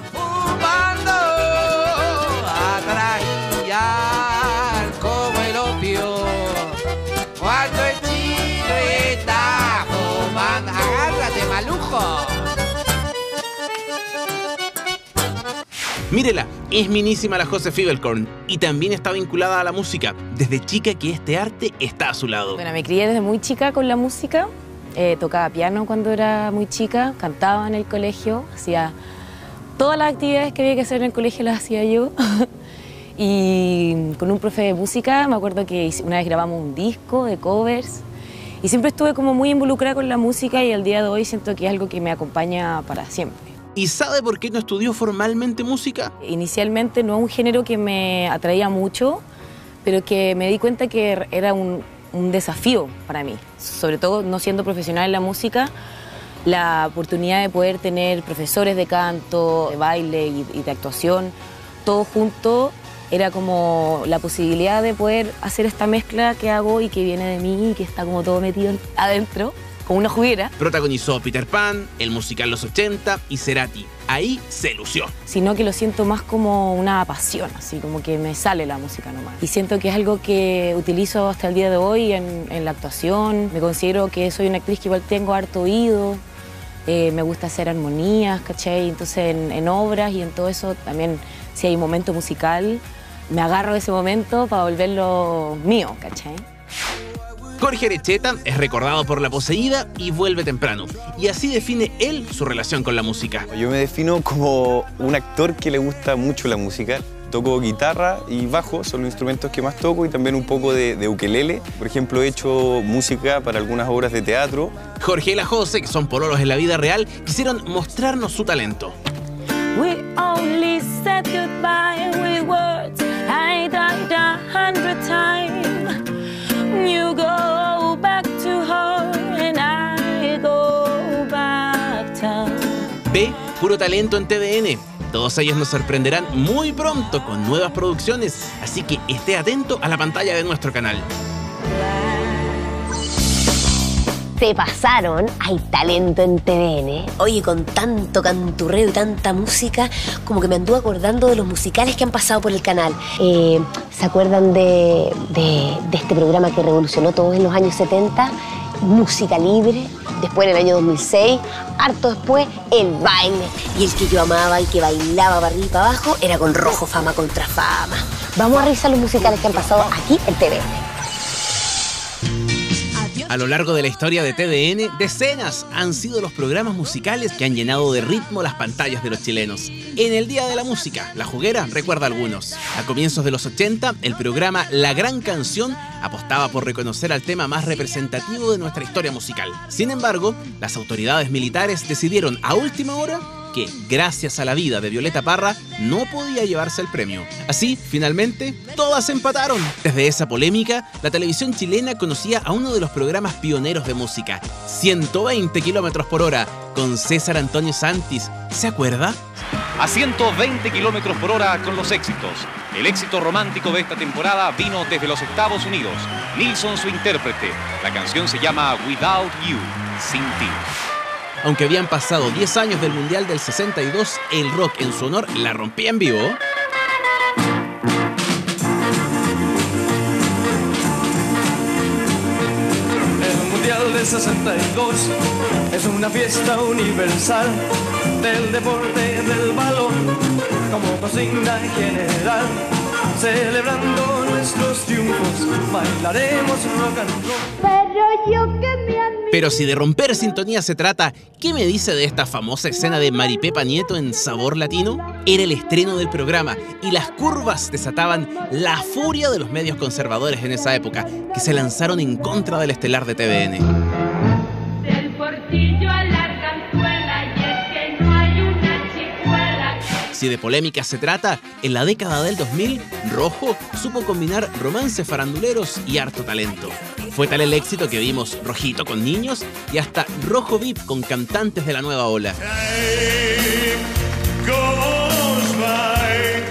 Como el opio, cuando el chino está fumando, agárrate, malujo. Mírela, es minísima la Jose Fiebelkorn y también está vinculada a la música. Desde chica que este arte está a su lado. Bueno, me crié desde muy chica con la música. Eh, tocaba piano cuando era muy chica, cantaba en el colegio, hacía todas las actividades que había que hacer en el colegio las hacía yo. Y con un profe de música me acuerdo que una vez grabamos un disco de covers y siempre estuve como muy involucrada con la música y al día de hoy siento que es algo que me acompaña para siempre. ¿Y sabe por qué no estudió formalmente música? Inicialmente no es un género que me atraía mucho, pero que me di cuenta que era un, un desafío para mí, sobre todo no siendo profesional en la música. La oportunidad de poder tener profesores de canto, de baile y, y de actuación, todo junto. Era como la posibilidad de poder hacer esta mezcla que hago y que viene de mí y que está como todo metido adentro, como una juguera. Protagonizó Peter Pan, el musical Los ochenta y Cerati. Ahí se lució. Sino que lo siento más como una pasión, así como que me sale la música nomás. Y siento que es algo que utilizo hasta el día de hoy en, en la actuación. Me considero que soy una actriz que igual tengo harto oído. Eh, me gusta hacer armonías, ¿cachai? Entonces en, en obras y en todo eso también, si hay un momento musical, me agarro de ese momento para volverlo mío, ¿cachai? Jorge Erecheta es recordado por La Poseída y Vuelve temprano. Y así define él su relación con la música. Yo me defino como un actor que le gusta mucho la música. Toco guitarra y bajo, son los instrumentos que más toco, y también un poco de, de ukelele. Por ejemplo, he hecho música para algunas obras de teatro. Jorge y la Jose, que son pololos en la vida real, quisieron mostrarnos su talento. We only said goodbye with words. I died a hundred times. You go back to her and I go back to... Ve Puro Talento en T V N. Todos ellos nos sorprenderán muy pronto con nuevas producciones, así que esté atento a la pantalla de nuestro canal. Se pasaron, hay talento en T V N. Oye, con tanto canturreo y tanta música, como que me anduve acordando de los musicales que han pasado por el canal. Eh, ¿Se acuerdan de, de, de este programa que revolucionó todo en los años setenta? Música Libre. Después, en el año dos mil seis, harto después, El Baile. Y el que yo amaba y que bailaba para arriba y para abajo era con Rojo Fama contra Fama. Vamos a revisar los musicales que han pasado aquí en T V N. A lo largo de la historia de T V N, decenas han sido los programas musicales que han llenado de ritmo las pantallas de los chilenos. En el Día de la Música, La Juguera recuerda algunos. A comienzos de los ochenta, el programa La Gran Canción apostaba por reconocer al tema más representativo de nuestra historia musical. Sin embargo, las autoridades militares decidieron a última hora que, gracias a la vida de Violeta Parra, no podía llevarse el premio. Así, finalmente, todas empataron. Desde esa polémica, la televisión chilena conocía a uno de los programas pioneros de música, ciento veinte kilómetros por hora, con César Antonio Santis. ¿Se acuerda? A ciento veinte kilómetros por hora con los éxitos. El éxito romántico de esta temporada vino desde los Estados Unidos. Nilsson, su intérprete. La canción se llama Without You, Sin Ti. Aunque habían pasado diez años del Mundial del sesenta y dos, el rock en su honor la rompía en vivo. Mundial del sesenta y dos es una fiesta universal del deporte del balón como consigna general. Celebrando nuestros triunfos, bailaremos rock and roll. Pero yo que me admiro. Pero si de romper sintonía se trata, ¿qué me dice de esta famosa escena de Maripepa Nieto en Sabor Latino? Era el estreno del programa y las curvas desataban la furia de los medios conservadores en esa época, que se lanzaron en contra del estelar de T V N. Del portillo a la Arganzuela, y es que no hay una chicuela. Si de polémica se trata, en la década del dos mil, Rojo supo combinar romances faranduleros y harto talento. Fue tal el éxito que vimos Rojito con niños y hasta Rojo V I P con cantantes de la nueva ola. Goes by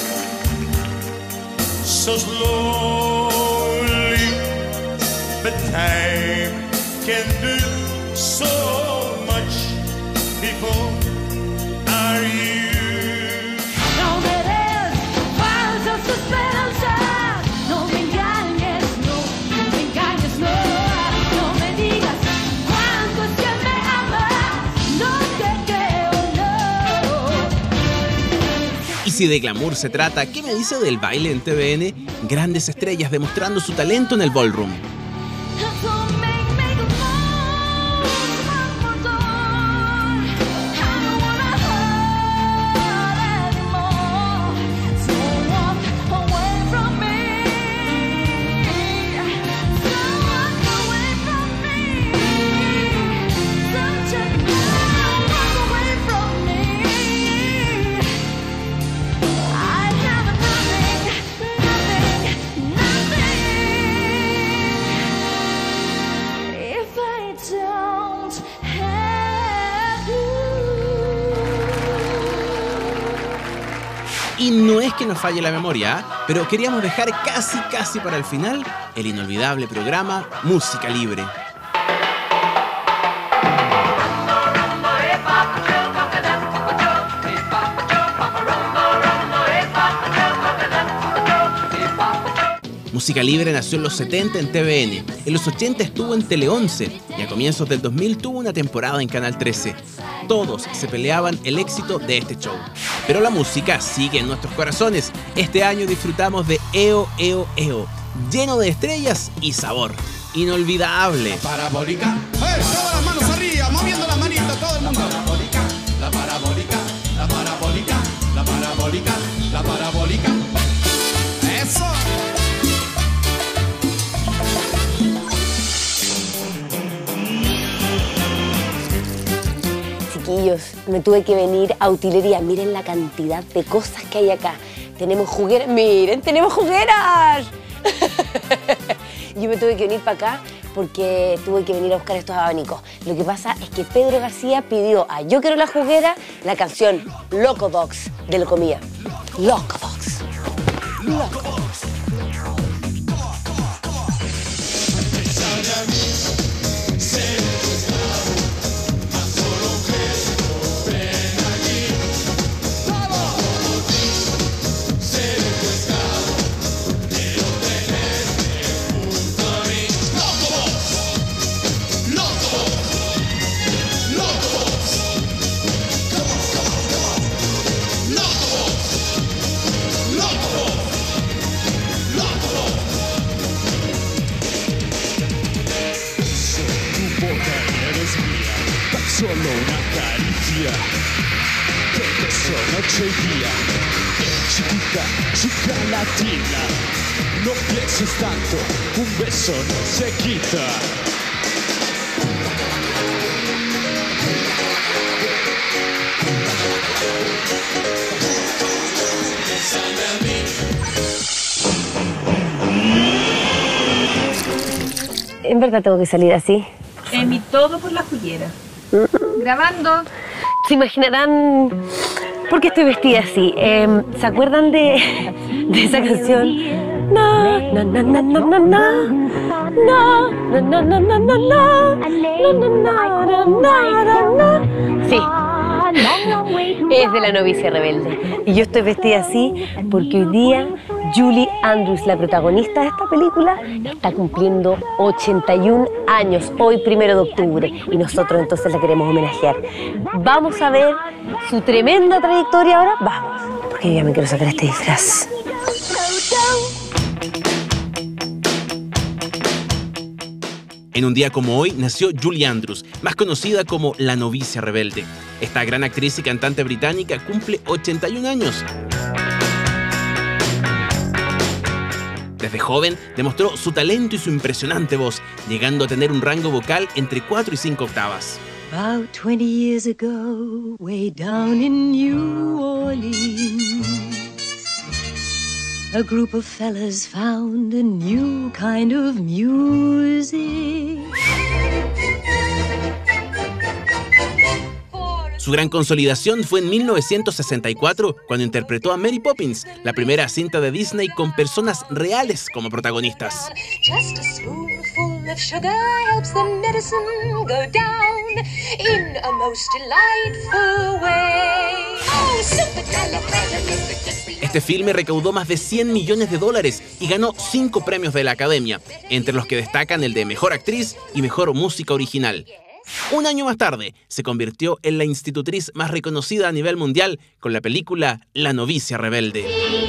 so slowly, but time can do so much. People are you. No me des falsas esperanzas, no me engañes, no, no me engañes, no, no me digas cuánto es que me amas, no te creo, no. Y si de glamour se trata, ¿qué me dice del baile en T V N? Grandes estrellas demostrando su talento en el ballroom. Y no es que nos falle la memoria, ¿eh? Pero queríamos dejar casi casi para el final el inolvidable programa Música Libre. Música Libre nació en los setenta en T V N, en los ochenta estuvo en Tele once y a comienzos del dos mil tuvo una temporada en Canal trece. Todos se peleaban el éxito de este show. Pero la música sigue en nuestros corazones. Este año disfrutamos de Eo, Eo, Eo, lleno de estrellas y sabor. Inolvidable. La parabólica. ¡Eh! Todas las manos arriba, moviendo las manitas, todo el mundo. La parabólica, la parabólica, la parabólica, la parabólica, la parabólica. ¡Eso! Chiquillos, me tuve que venir a utilería. Miren la cantidad de cosas que hay acá. Tenemos jugueras. Miren, tenemos jugueras. Yo me tuve que venir para acá porque tuve que venir a buscar estos abanicos. Lo que pasa es que Pedro García pidió a Yo Quiero la Juguera la canción Loco Box de Locomía. Loco Box. Loco Box. Solo una caricia, que beso noche y día, chiquita, chica latina, no pienses tanto, un beso no se quita. En verdad tengo que salir así. Emi, todo por la juguera. Grabando. Se imaginarán por qué estoy vestida así. Eh, ¿Se acuerdan de, de esa canción? No, no, no, no, no, no, no, no, no, no, no, no, no, no, no, no, no, no, no. Sí, Es de La novicia rebelde. Y yo estoy vestida así porque hoy día Julie Andrews, la protagonista de esta película, está cumpliendo ochenta y un años, hoy primero de octubre. Y nosotros entonces la queremos homenajear. Vamos a ver su tremenda trayectoria ahora. Vamos, porque yo ya me quiero sacar este disfraz. En un día como hoy nació Julie Andrews, más conocida como La novicia rebelde. Esta gran actriz y cantante británica cumple ochenta y un años. Desde joven demostró su talento y su impresionante voz, llegando a tener un rango vocal entre cuatro y cinco octavas. About twenty years ago, way down in New Orleans, a group of fellas found a new kind of music. Su gran consolidación fue en mil novecientos sesenta y cuatro, cuando interpretó a Mary Poppins, la primera cinta de Disney con personas reales como protagonistas. Just a spoonful of sugar helps the medicine go down in a most delightful way. Oh, supercalifragilistic. Este filme recaudó más de cien millones de dólares y ganó cinco premios de la Academia, entre los que destacan el de Mejor Actriz y Mejor Música Original. Un año más tarde, se convirtió en la institutriz más reconocida a nivel mundial con la película La novicia rebelde.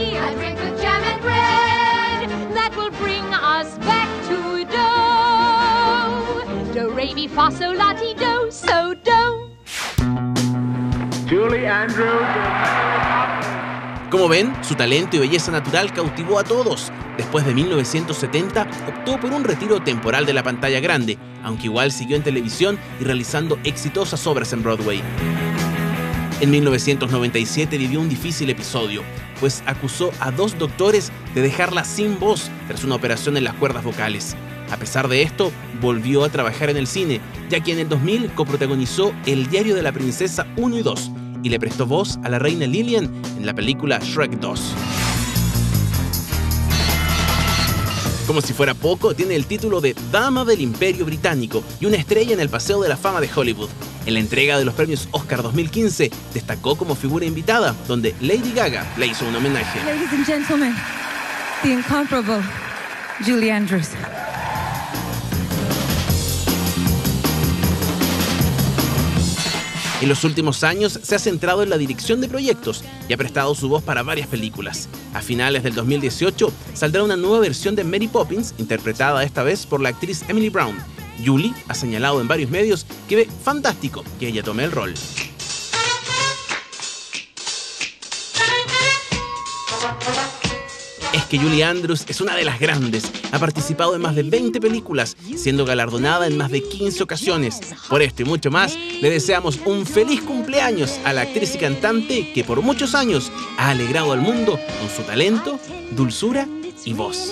Julie Andrews. Como ven, su talento y belleza natural cautivó a todos. Después de mil novecientos setenta, optó por un retiro temporal de la pantalla grande, aunque igual siguió en televisión y realizando exitosas obras en Broadway. En mil novecientos noventa y siete vivió un difícil episodio, pues acusó a dos doctores de dejarla sin voz tras una operación en las cuerdas vocales. A pesar de esto, volvió a trabajar en el cine, ya que en el dos mil coprotagonizó El diario de la princesa uno y dos, y le prestó voz a la reina Lilian en la película Shrek dos. Como si fuera poco, tiene el título de Dama del Imperio Británico y una estrella en el Paseo de la Fama de Hollywood. En la entrega de los premios Oscar dos mil quince, destacó como figura invitada, donde Lady Gaga le hizo un homenaje. Ladies and gentlemen, the incomparable Julie Andrews. En los últimos años se ha centrado en la dirección de proyectos y ha prestado su voz para varias películas. A finales del dos mil dieciocho saldrá una nueva versión de Mary Poppins, interpretada esta vez por la actriz Emily Brown. Julie ha señalado en varios medios que ve fantástico que ella tome el rol. Es que Julie Andrews es una de las grandes. Ha participado en más de veinte películas, siendo galardonada en más de quince ocasiones. Por esto y mucho más, le deseamos un feliz cumpleaños a la actriz y cantante que por muchos años ha alegrado al mundo con su talento, dulzura y voz.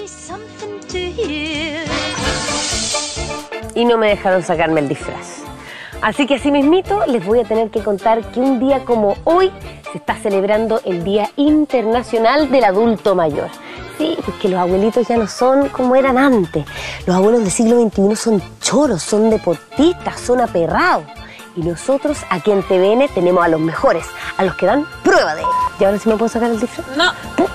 Y no me dejaron sacarme el disfraz. Así que así mismito les voy a tener que contar que un día como hoy se está celebrando el Día Internacional del Adulto Mayor. Sí, porque los abuelitos ya no son como eran antes. Los abuelos del siglo veintiuno son choros, son deportistas, son aperrados. Y nosotros aquí en T V N tenemos a los mejores, a los que dan prueba de ello. ¿Y ahora sí me puedo sacar el disfraz? No.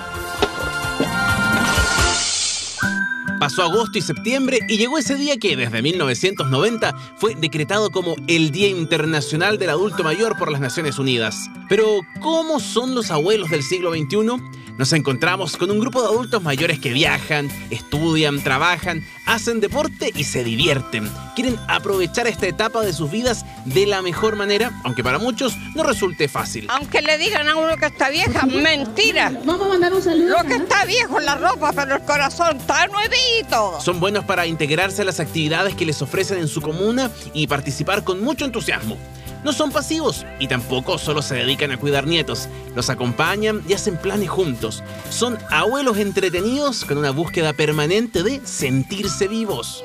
Pasó agosto y septiembre y llegó ese día que desde mil novecientos noventa fue decretado como el Día Internacional del Adulto Mayor por las Naciones Unidas. Pero, ¿cómo son los abuelos del siglo veintiuno? Nos encontramos con un grupo de adultos mayores que viajan, estudian, trabajan, hacen deporte y se divierten. Quieren aprovechar esta etapa de sus vidas de la mejor manera, aunque para muchos no resulte fácil. Aunque le digan a uno que está vieja, mentira. Vamos a mandar un saludo. Lo que está viejo es la ropa, pero el corazón está nuevito. Son buenos para integrarse a las actividades que les ofrecen en su comuna y participar con mucho entusiasmo. No son pasivos y tampoco solo se dedican a cuidar nietos. Los acompañan y hacen planes juntos. Son abuelos entretenidos con una búsqueda permanente de sentirse vivos.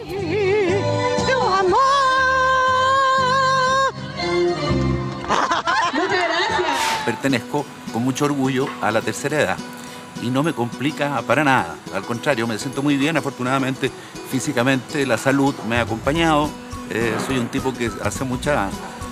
Muchas gracias. Pertenezco con mucho orgullo a la tercera edad y no me complica para nada. Al contrario, me siento muy bien, afortunadamente, físicamente la salud me ha acompañado. Eh, soy un tipo que hace mucha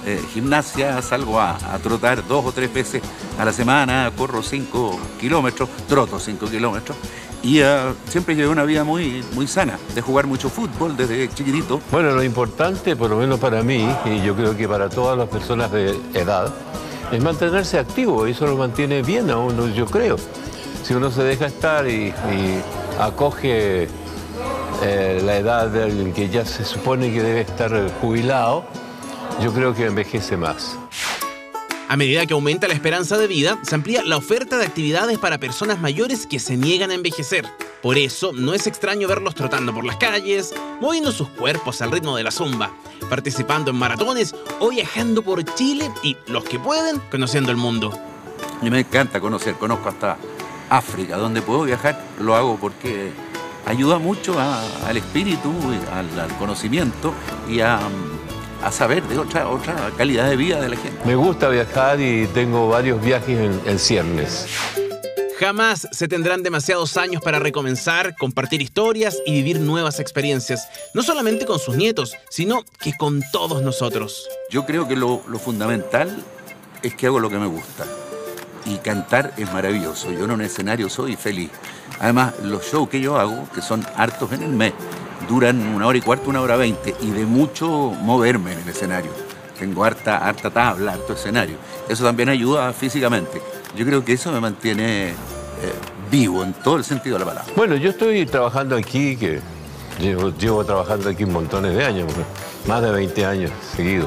eh, gimnasia, salgo a, a trotar dos o tres veces a la semana, corro cinco kilómetros, troto cinco kilómetros. Y uh, siempre llevé una vida muy, muy sana, de jugar mucho fútbol desde chiquitito. Bueno, lo importante, por lo menos para mí, y yo creo que para todas las personas de edad, es mantenerse activo, y eso lo mantiene bien a uno, yo creo. Si uno se deja estar y, y acoge eh, la edad del que ya se supone que debe estar jubilado, yo creo que envejece más. A medida que aumenta la esperanza de vida, se amplía la oferta de actividades para personas mayores que se niegan a envejecer. Por eso, no es extraño verlos trotando por las calles, moviendo sus cuerpos al ritmo de la zumba, participando en maratones o viajando por Chile y, los que pueden, conociendo el mundo. A mí me encanta conocer, conozco hasta África, donde puedo viajar, lo hago porque ayuda mucho a, al espíritu, al, al conocimiento y a... a saber de otra, otra calidad de vida de la gente. Me gusta viajar y tengo varios viajes en, en ciernes. Jamás se tendrán demasiados años para recomenzar, compartir historias y vivir nuevas experiencias. No solamente con sus nietos, sino que con todos nosotros. Yo creo que lo, lo fundamental es que hago lo que me gusta. Y cantar es maravilloso. Yo en un escenario soy feliz. Además, los shows que yo hago, que son hartos en el mes, duran una hora y cuarto, una hora veinte, y de mucho moverme en el escenario. Tengo harta, harta tabla, harto escenario. Eso también ayuda físicamente. Yo creo que eso me mantiene eh, vivo en todo el sentido de la palabra. Bueno, yo estoy trabajando aquí, que llevo, llevo trabajando aquí montones de años, más de veinte años seguidos.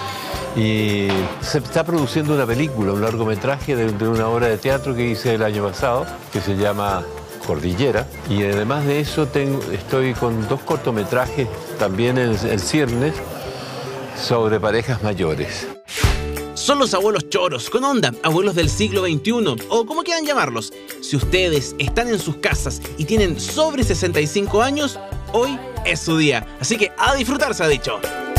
Y se está produciendo una película, un largometraje de, de una obra de teatro que hice el año pasado, que se llama Cordillera, y además de eso tengo, estoy con dos cortometrajes también en, en ciernes sobre parejas mayores. Son los abuelos choros, con onda, abuelos del siglo veintiuno, o como quieran llamarlos. Si ustedes están en sus casas y tienen sobre sesenta y cinco años, hoy es su día. Así que a disfrutar, se ha dicho.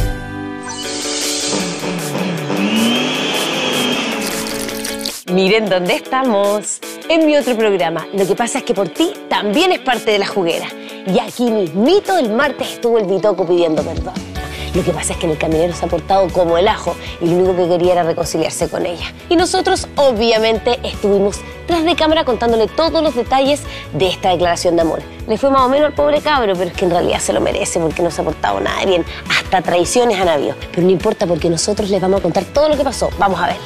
Miren dónde estamos. En mi otro programa. Lo que pasa es que por ti también es parte de la juguera. Y aquí mismito el martes estuvo el Bitoco pidiendo perdón. Lo que pasa es que el camionero se ha portado como el ajo y lo único que quería era reconciliarse con ella. Y nosotros, obviamente, estuvimos tras de cámara contándole todos los detalles de esta declaración de amor. Le fue más o menos al pobre cabro, pero es que en realidad se lo merece porque no se ha portado nada bien. Hasta traiciones han habido. Pero no importa porque nosotros les vamos a contar todo lo que pasó. Vamos a verlo.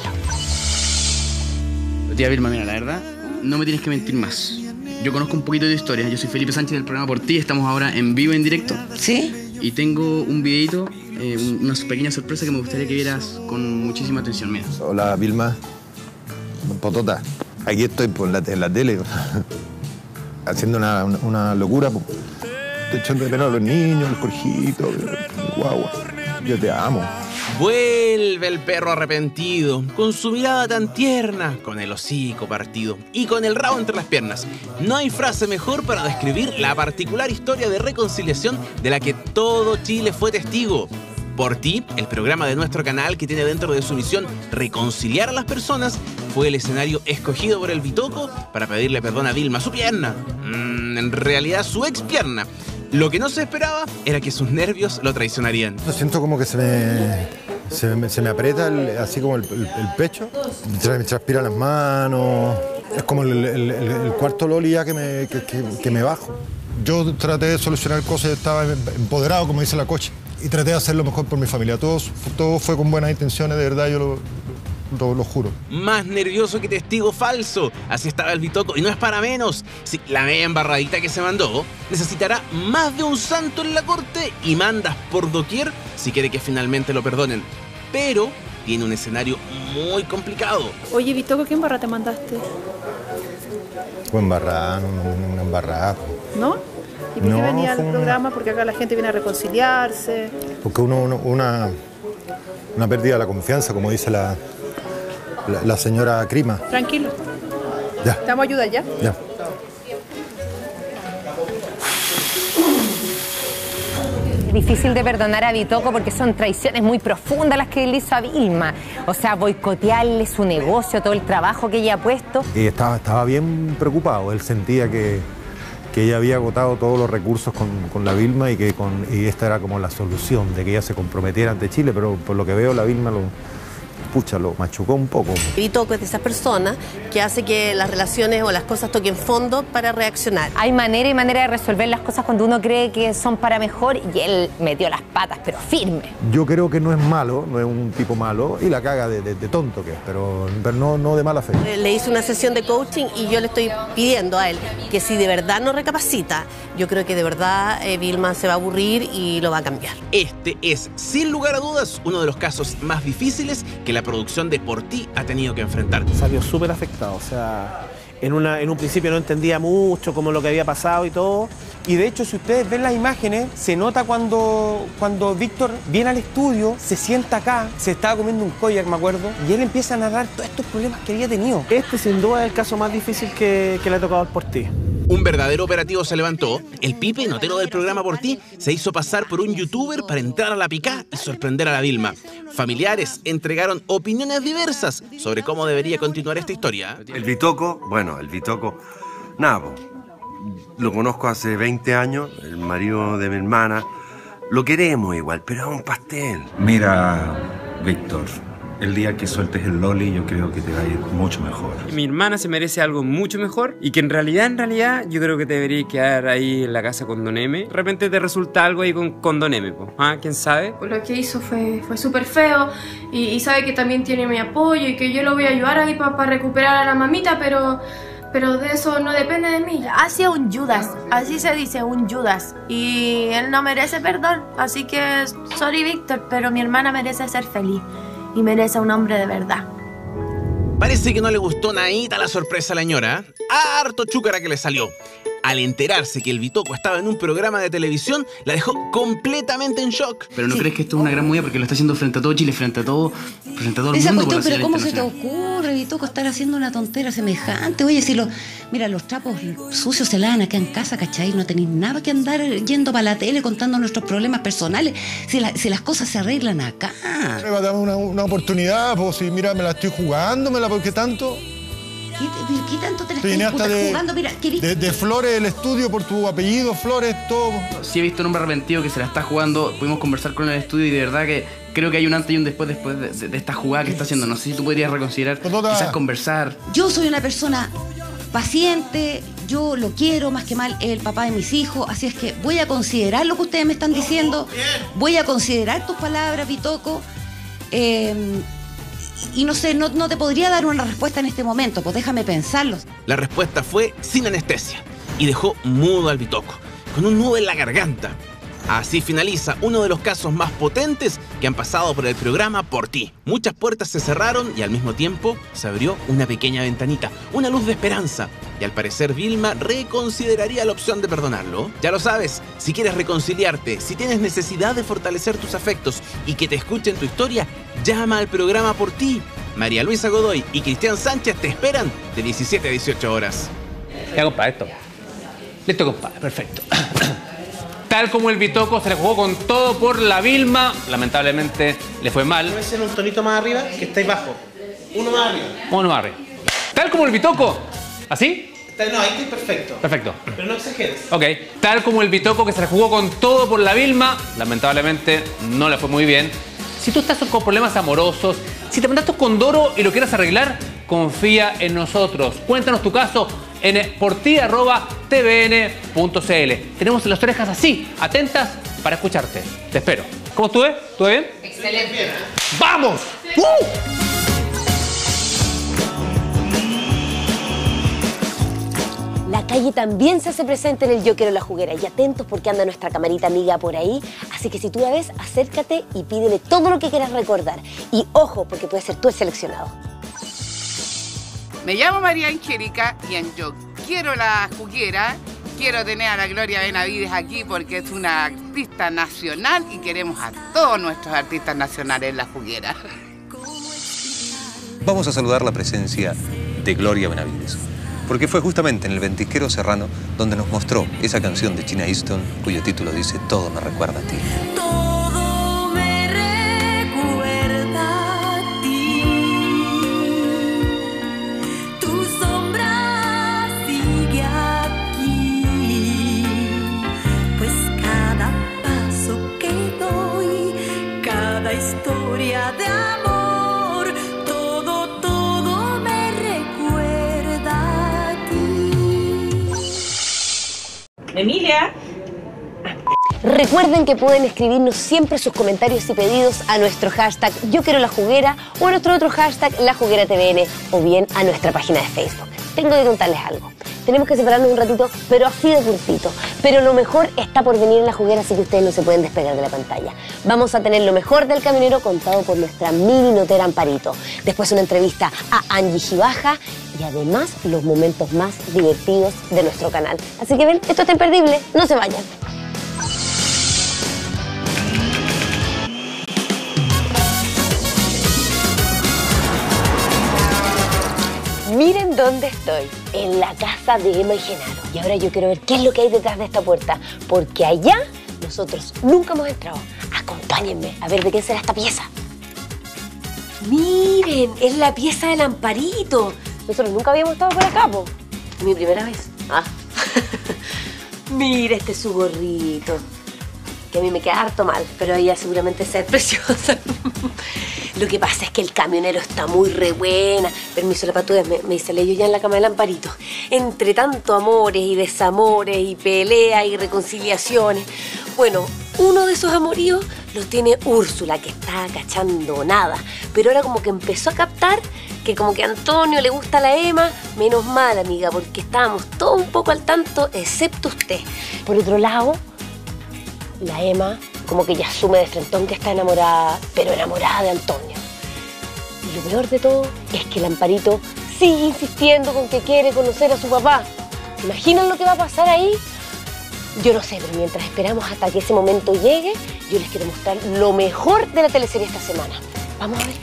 Tía Vilma, mira, la verdad, no me tienes que mentir más. Yo conozco un poquito de tu historia. Yo soy Felipe Sánchez del programa Por Ti. Estamos ahora en vivo, en directo. ¿Sí? Y tengo un videito, eh, una pequeña sorpresa que me gustaría que vieras con muchísima atención. Mira. Hola, Vilma. Potota. Aquí estoy por la, en la tele, haciendo una, una, una locura. Po. Estoy echando de pena a los niños, el Jorgito, guagua. Yo te amo. Vuelve el perro arrepentido, con su mirada tan tierna, con el hocico partido y con el rabo entre las piernas. No hay frase mejor para describir la particular historia de reconciliación de la que todo Chile fue testigo. Por Ti, el programa de nuestro canal que tiene dentro de su misión reconciliar a las personas, fue el escenario escogido por el Bitoco para pedirle perdón a Vilma, su pierna, mm, en realidad su ex pierna. Lo que no se esperaba era que sus nervios lo traicionarían. Siento como que se me, se me, se me aprieta el, así como el, el, el pecho, me transpiran las manos, es como el, el, el, el cuarto loli ya que me, que, que, que me bajo. Yo traté de solucionar cosas, estaba empoderado, como dice la coche, y traté de hacer lo mejor por mi familia. Todo, todo fue con buenas intenciones, de verdad, yo lo... Lo, lo juro. Más nervioso que testigo falso. Así estaba el Bitoco. Y no es para menos. Si la media embarradita que se mandó necesitará más de un santo en la corte y mandas por doquier si quiere que finalmente lo perdonen. Pero tiene un escenario muy complicado. Oye, Bitoco, ¿qué embarrada te mandaste? Fue embarrada, una embarrada. ¿No? ¿Y por no, qué venía al una... programa? Porque acá la gente viene a reconciliarse. Porque uno, uno, una, una pérdida de la confianza, como dice la... La, la señora Crima. Tranquilo. Ya. ¿Te damos ayuda ya? Ya. Difícil de perdonar a Bitoco porque son traiciones muy profundas las que él hizo a Vilma. O sea, boicotearle su negocio, todo el trabajo que ella ha puesto. Y estaba, estaba bien preocupado. Él sentía que, que ella había agotado todos los recursos con, con la Vilma y que con, y esta era como la solución de que ella se comprometiera ante Chile, pero por lo que veo la Vilma lo, pucha, lo machucó un poco. Vitoco es de esas personas que hace que las relaciones o las cosas toquen fondo para reaccionar. Hay manera y manera de resolver las cosas cuando uno cree que son para mejor y él metió las patas, pero firme. Yo creo que no es malo, no es un tipo malo y la caga de, de, de tonto que es, pero, pero no, no de mala fe. Le hice una sesión de coaching y yo le estoy pidiendo a él que si de verdad no recapacita, yo creo que de verdad eh, Vilma se va a aburrir y lo va a cambiar. Este es, sin lugar a dudas, uno de los casos más difíciles que la producción de Por Ti ha tenido que enfrentar. Salió súper afectado, o sea, en, una, en un principio no entendía mucho como lo que había pasado y todo. Y de hecho, si ustedes ven las imágenes, se nota cuando, cuando Víctor viene al estudio, se sienta acá, se estaba comiendo un koyak, me acuerdo, y él empieza a narrar todos estos problemas que había tenido. Este sin duda es el caso más difícil que, que le ha tocado al Por Ti. Un verdadero operativo se levantó. El Pipe, notero del programa Por Ti, se hizo pasar por un youtuber para entrar a la picá y sorprender a la Vilma. Familiares entregaron opiniones diversas sobre cómo debería continuar esta historia. El Vitoco, bueno, el Vitoco, nada, po, lo conozco hace veinte años, el marido de mi hermana. Lo queremos igual, pero es un pastel. Mira, Víctor, el día que sueltes el loli yo creo que te va a ir mucho mejor. Mi hermana se merece algo mucho mejor y que en realidad, en realidad, yo creo que te deberías quedar ahí en la casa con Don M. De repente te resulta algo ahí con, con Don M, po. ¿Ah? ¿Quién sabe? Pues lo que hizo fue, fue súper feo y, y sabe que también tiene mi apoyo y que yo lo voy a ayudar ahí para pa recuperar a la mamita, pero... Pero de eso no depende de mí. Ha sido un Judas, así se dice, un Judas. Y él no merece perdón, así que sorry Víctor, pero mi hermana merece ser feliz y merece un hombre de verdad. Parece que no le gustó nadita la sorpresa a la ñora. Harto chúcara que le salió. Al enterarse que el Vitoco estaba en un programa de televisión, la dejó completamente en shock. Pero ¿no sí. crees que esto es una gran movida porque lo está haciendo frente a todo Chile, frente a todo, frente a todo el Esa mundo? Cuestión, pero ¿cómo se te ocurre, Vitoco, estar haciendo una tontera semejante? Oye, si lo, mira, los trapos sucios se lavan acá en casa, ¿cachai? No tenéis nada que andar yendo para la tele contando nuestros problemas personales, si, la, si las cosas se arreglan acá. Dame una, una oportunidad, pues si mira, me la estoy jugando, me la ¿por qué tanto? ¿Qué, ¿Qué tanto te la Te estás de, jugando? Mira, de, de Flores, el estudio, por tu apellido, Flores, todo. Sí he visto un hombre arrepentido que se la está jugando. Pudimos conversar con él en el estudio y de verdad que creo que hay un antes y un después después de, de, de esta jugada que está haciendo. No sé si tú podrías reconsiderar, quizás conversar. Yo soy una persona paciente, yo lo quiero más que mal, es el papá de mis hijos, así es que voy a considerar lo que ustedes me están diciendo, voy a considerar tus palabras, Vitoco. Eh, Y no sé, no, no te podría dar una respuesta en este momento, pues déjame pensarlo. La respuesta fue sin anestesia y dejó mudo al Vitoco, con un nudo en la garganta. Así finaliza uno de los casos más potentes que han pasado por el programa Por Ti. Muchas puertas se cerraron y al mismo tiempo se abrió una pequeña ventanita, una luz de esperanza. Y al parecer Vilma reconsideraría la opción de perdonarlo. Ya lo sabes, si quieres reconciliarte, si tienes necesidad de fortalecer tus afectos y que te escuchen tu historia, llama al programa Por Ti. María Luisa Godoy y Cristian Sánchez te esperan de diecisiete a dieciocho horas. Ya, compadre, esto. Listo, compadre, perfecto. Tal como el Vitoco se le jugó con todo por la Vilma, lamentablemente le fue mal. Puede ser un tonito más arriba, que estáis bajo. Uno más arriba. Uno más arriba. Tal como el Vitoco. ¿Así? No, ahí estoy perfecto. Perfecto. Pero no exageres. Ok. Tal como el Vitoco que se le jugó con todo por la Vilma, lamentablemente no le fue muy bien. Si tú estás con problemas amorosos, si te mandaste con Doro y lo quieres arreglar, confía en nosotros. Cuéntanos tu caso en porti arroba t v n punto c l. Tenemos las orejas así, atentas para escucharte. Te espero. ¿Cómo estuve? ¿Estuve bien? Excelente. ¡Vamos! ¡Uh! La calle también se hace presente en el Yo Quiero la Juguera. Y atentos porque anda nuestra camarita amiga por ahí. Así que si tú la ves, acércate y pídele todo lo que quieras recordar. Y ojo, porque puede ser tú el seleccionado. Me llamo María Angélica y en Yo Quiero la Juguera quiero tener a la Gloria Benavides aquí porque es una artista nacional y queremos a todos nuestros artistas nacionales en la juguera. Vamos a saludar la presencia de Gloria Benavides, porque fue justamente en el Ventisquero Serrano donde nos mostró esa canción de China Easton cuyo título dice Todo me recuerda a ti. Todo me recuerda a ti. Tu sombra sigue aquí. historia de amor. Todo, todo me recuerda a ti. Emilia. Recuerden que pueden escribirnos siempre sus comentarios y pedidos a nuestro hashtag Yo Quiero La Juguera o a nuestro otro hashtag La Juguera T V N o bien a nuestra página de Facebook. Tengo que contarles algo. Tenemos que separarnos un ratito, pero así de cortito. Pero lo mejor está por venir en La Juguera, así que ustedes no se pueden despegar de la pantalla. Vamos a tener lo mejor del camionero contado por nuestra mini notera Amparito. Después una entrevista a Angie Gibaja y además los momentos más divertidos de nuestro canal. Así que ven, esto está imperdible, no se vayan. Miren dónde estoy, en la casa de Emma y Genaro. Y ahora yo quiero ver qué es lo que hay detrás de esta puerta, porque allá nosotros nunca hemos entrado. Acompáñenme a ver de qué será esta pieza. Miren, es la pieza del Amparito. Nosotros nunca habíamos estado por acá, po. Es mi primera vez. Ah. Mira, este es su gorrito, que a mí me queda harto mal, pero a ella seguramente es preciosa. Lo que pasa es que el camionero está muy re buena. Permiso, la patúa, me, me dice yo ya en la cama del Amparito. Entre tanto amores y desamores y peleas y reconciliaciones. Bueno, uno de esos amoríos lo tiene Úrsula, que está cachando nada. Pero ahora como que empezó a captar que como que a Antonio le gusta la Emma. Menos mal, amiga, porque estábamos todos un poco al tanto, excepto usted. Por otro lado, la Emma como que ya asume de frentón que está enamorada, pero enamorada de Antonio. Y lo peor de todo es que el Amparito sigue insistiendo con que quiere conocer a su papá. ¿Se imaginan lo que va a pasar ahí? Yo no sé, pero mientras esperamos hasta que ese momento llegue, yo les quiero mostrar lo mejor de la teleserie esta semana. Vamos a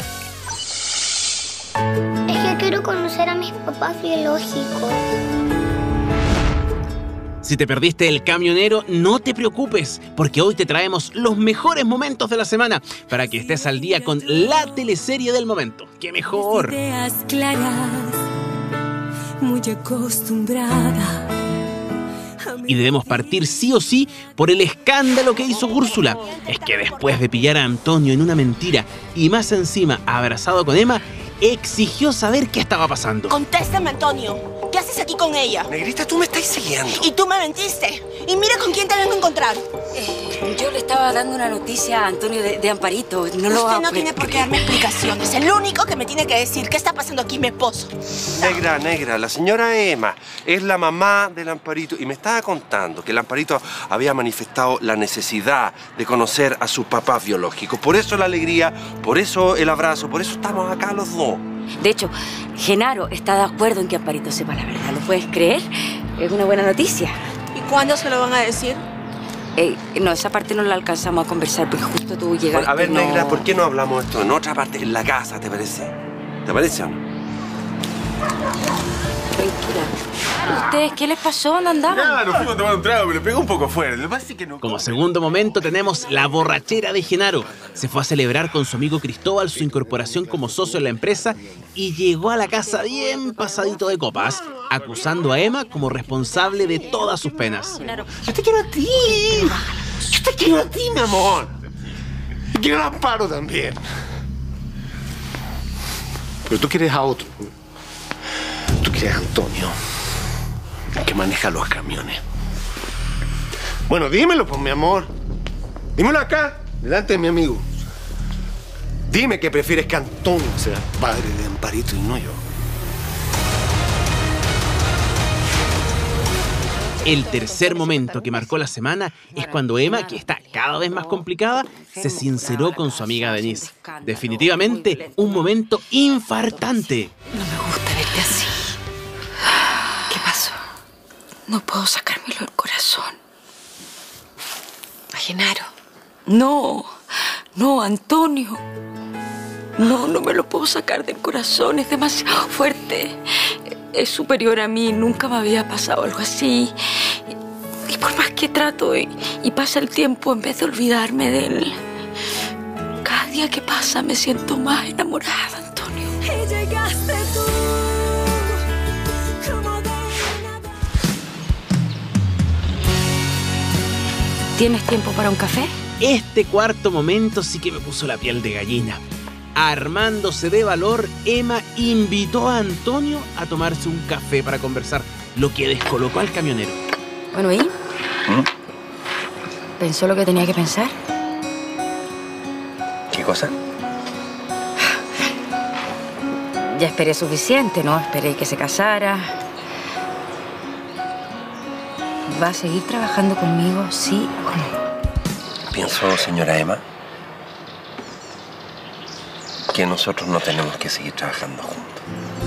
ver. Es que quiero conocer a mis papás biológicos. Si te perdiste El Camionero, no te preocupes, porque hoy te traemos los mejores momentos de la semana para que estés al día con la teleserie del momento. ¡Qué mejor! Ideas claras, muy acostumbrada. Y debemos partir sí o sí por el escándalo que hizo Úrsula. Es que después de pillar a Antonio en una mentira y más encima abrazado con Emma, exigió saber qué estaba pasando. Contéstame, Antonio. ¿Qué haces aquí con ella? Negrita, tú me estás siguiendo. Y tú me mentiste. Y mira con quién te vengo a encontrar. Eh, yo le estaba dando una noticia a Antonio de, de Amparito. No lo Usted no tiene por qué darme explicaciones. El único que me tiene que decir qué está pasando aquí es mi esposo. Negra, negra, la señora Emma es la mamá del Amparito y me estaba contando que el Amparito había manifestado la necesidad de conocer a su papá biológico. Por eso la alegría, por eso el abrazo, por eso estamos acá los dos. De hecho, Genaro está de acuerdo en que Amparito sepa la verdad. ¿Lo puedes creer? Es una buena noticia. ¿Y cuándo se lo van a decir? Eh, no, esa parte no la alcanzamos a conversar porque justo tú llegaste. Bueno, a ver, no... negra, ¿por qué no hablamos esto en otra parte, en la casa, te parece? ¿Te parece o no? Tranquila. ¿Ustedes qué les pasó? ¿Dónde andaban? Nada, nos fuimos a tomar un trago, me lo pegó un poco fuerte. Lo que pasa es que no... Como segundo momento tenemos la borrachera de Genaro. Se fue a celebrar con su amigo Cristóbal su incorporación como socio en la empresa y llegó a la casa bien pasadito de copas, acusando a Emma como responsable de todas sus penas. Yo te quiero a ti. Yo te quiero a ti, mi amor. Y quiero a Amparo también. Pero tú quieres a otro. Tú quieres a Antonio, que maneja los camiones. Bueno, dímelo, pues, mi amor. Dímelo acá, delante de mi amigo. Dime que prefieres que Antonio sea padre de Amparito y no yo. El tercer momento que marcó la semana es cuando Emma, que está cada vez más complicada, se sinceró con su amiga Denise. Definitivamente un momento infartante. No me gusta verte así. ¿Qué pasó? No puedo sacármelo del corazón. ¿A Genaro? No, no, Antonio. No, no me lo puedo sacar del corazón. Es demasiado fuerte. Es superior a mí. Nunca me había pasado algo así. Y por más que trato y, y pasa el tiempo, en vez de olvidarme de él, cada día que pasa me siento más enamorada, Antonio. Y llegaste tú. ¿Tienes tiempo para un café? Este cuarto momento sí que me puso la piel de gallina. Armándose de valor, Emma invitó a Antonio a tomarse un café para conversar, lo que descolocó al camionero. Bueno, ¿y? ¿Mm? ¿Pensó lo que tenía que pensar? ¿Qué cosa? Ya esperé suficiente, ¿no? Esperé que se casara. ¿Va a seguir trabajando conmigo, sí o no? Pienso, señora Emma, que nosotros no tenemos que seguir trabajando juntos.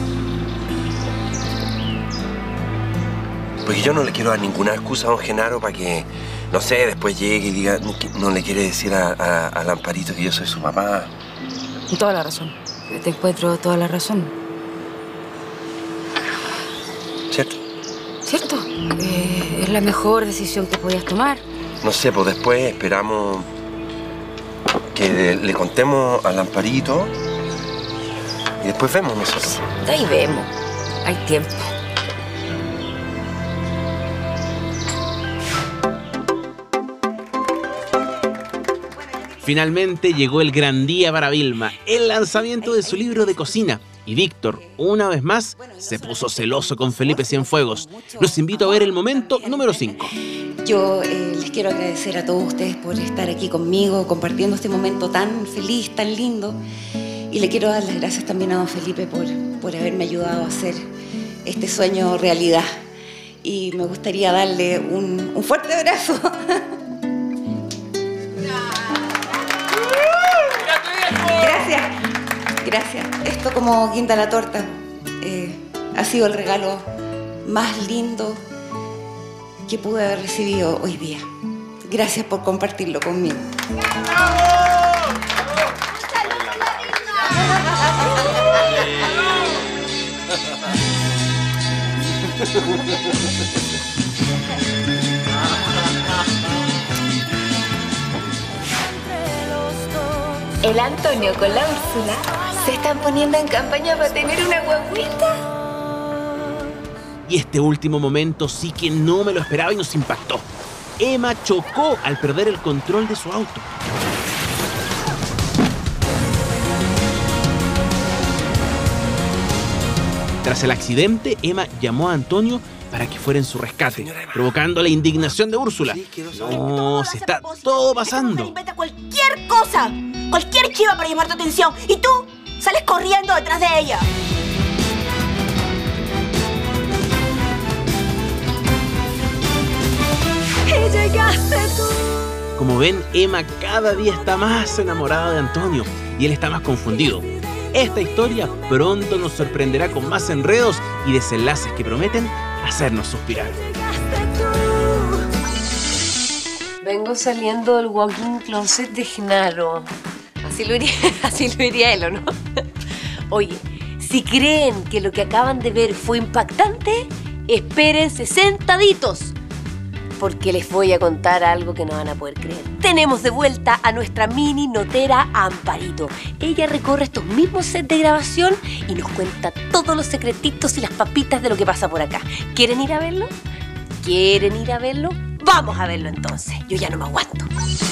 Porque yo no le quiero dar ninguna excusa a don Genaro para que, no sé, después llegue y diga que no le quiere decir a, a, al Amparito que yo soy su mamá. Toda la razón. Te encuentro toda la razón. ¿Cierto? ¿Cierto? Eh, es la mejor decisión que podías tomar. No sé, pues después esperamos que le, le contemos al Amparito y después vemos nosotros. De ahí vemos. Hay tiempo. Finalmente llegó el gran día para Vilma, el lanzamiento de su libro de cocina. Y Víctor, una vez más, se puso celoso con Felipe Cienfuegos. Los invito a ver el momento número cinco. Yo eh, les quiero agradecer a todos ustedes por estar aquí conmigo, compartiendo este momento tan feliz, tan lindo. Y le quiero dar las gracias también a don Felipe por, por haberme ayudado a hacer este sueño realidad. Y me gustaría darle un, un fuerte abrazo. Gracias, gracias. Esto como guinda la torta eh, ha sido el regalo más lindo que pude haber recibido hoy día. Gracias por compartirlo conmigo. El Antonio con la Úrsula se están poniendo en campaña para tener una guaguita. Y este último momento sí que no me lo esperaba y nos impactó. Emma chocó al perder el control de su auto. Tras el accidente, Emma llamó a Antonio para que fuera en su rescate, provocando la indignación de Úrsula. No, se está todo pasando. Inventa cualquier cosa, cualquier chiva para llamar tu atención y tú sales corriendo detrás de ella. Y llegaste tú. Como ven, Emma cada día está más enamorada de Antonio y él está más confundido. Esta historia pronto nos sorprenderá con más enredos y desenlaces que prometen hacernos suspirar. Vengo saliendo del walking closet de Genaro. Así lo iría, así lo iría él, ¿o no? Oye, si creen que lo que acaban de ver fue impactante, espérense sentaditos, porque les voy a contar algo que no van a poder creer. Tenemos de vuelta a nuestra mini notera Amparito. Ella recorre estos mismos sets de grabación y nos cuenta todos los secretitos y las papitas de lo que pasa por acá. ¿Quieren ir a verlo? ¿Quieren ir a verlo? Vamos a verlo entonces. Yo ya no me aguanto.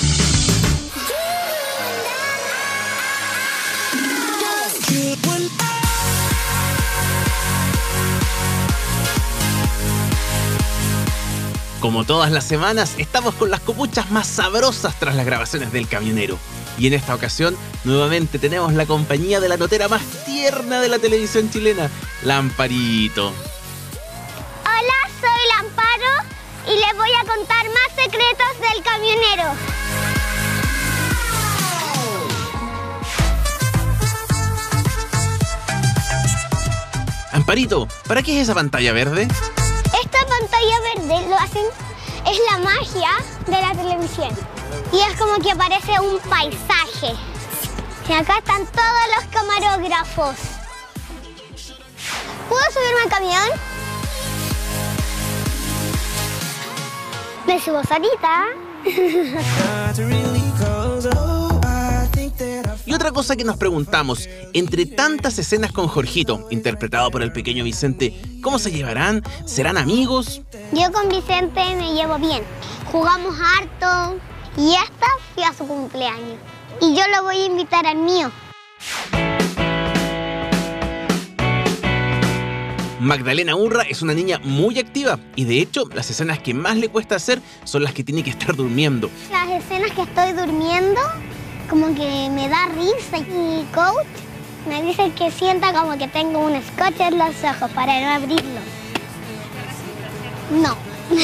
Como todas las semanas, estamos con las copuchas más sabrosas tras las grabaciones del Camionero. Y en esta ocasión, nuevamente tenemos la compañía de la notera más tierna de la televisión chilena, la Amparito. Hola, soy la Amparo y les voy a contar más secretos del Camionero. Amparito, ¿para qué es esa pantalla verde? Esta pantalla verde lo hacen, es la magia de la televisión. Y es como que aparece un paisaje. Y acá están todos los camarógrafos. ¿Puedo subirme al camión? Me subo solita. Y otra cosa que nos preguntamos, entre tantas escenas con Jorgito, interpretado por el pequeño Vicente, ¿cómo se llevarán? ¿Serán amigos? Yo con Vicente me llevo bien. Jugamos harto Y esta fui a su cumpleaños. Y yo lo voy a invitar al mío. Magdalena Urra es una niña muy activa y de hecho las escenas que más le cuesta hacer son las que tiene que estar durmiendo. Las escenas que estoy durmiendo como que me da risa y coach me dice que sienta como que tengo un scotch en los ojos para no abrirlos. No.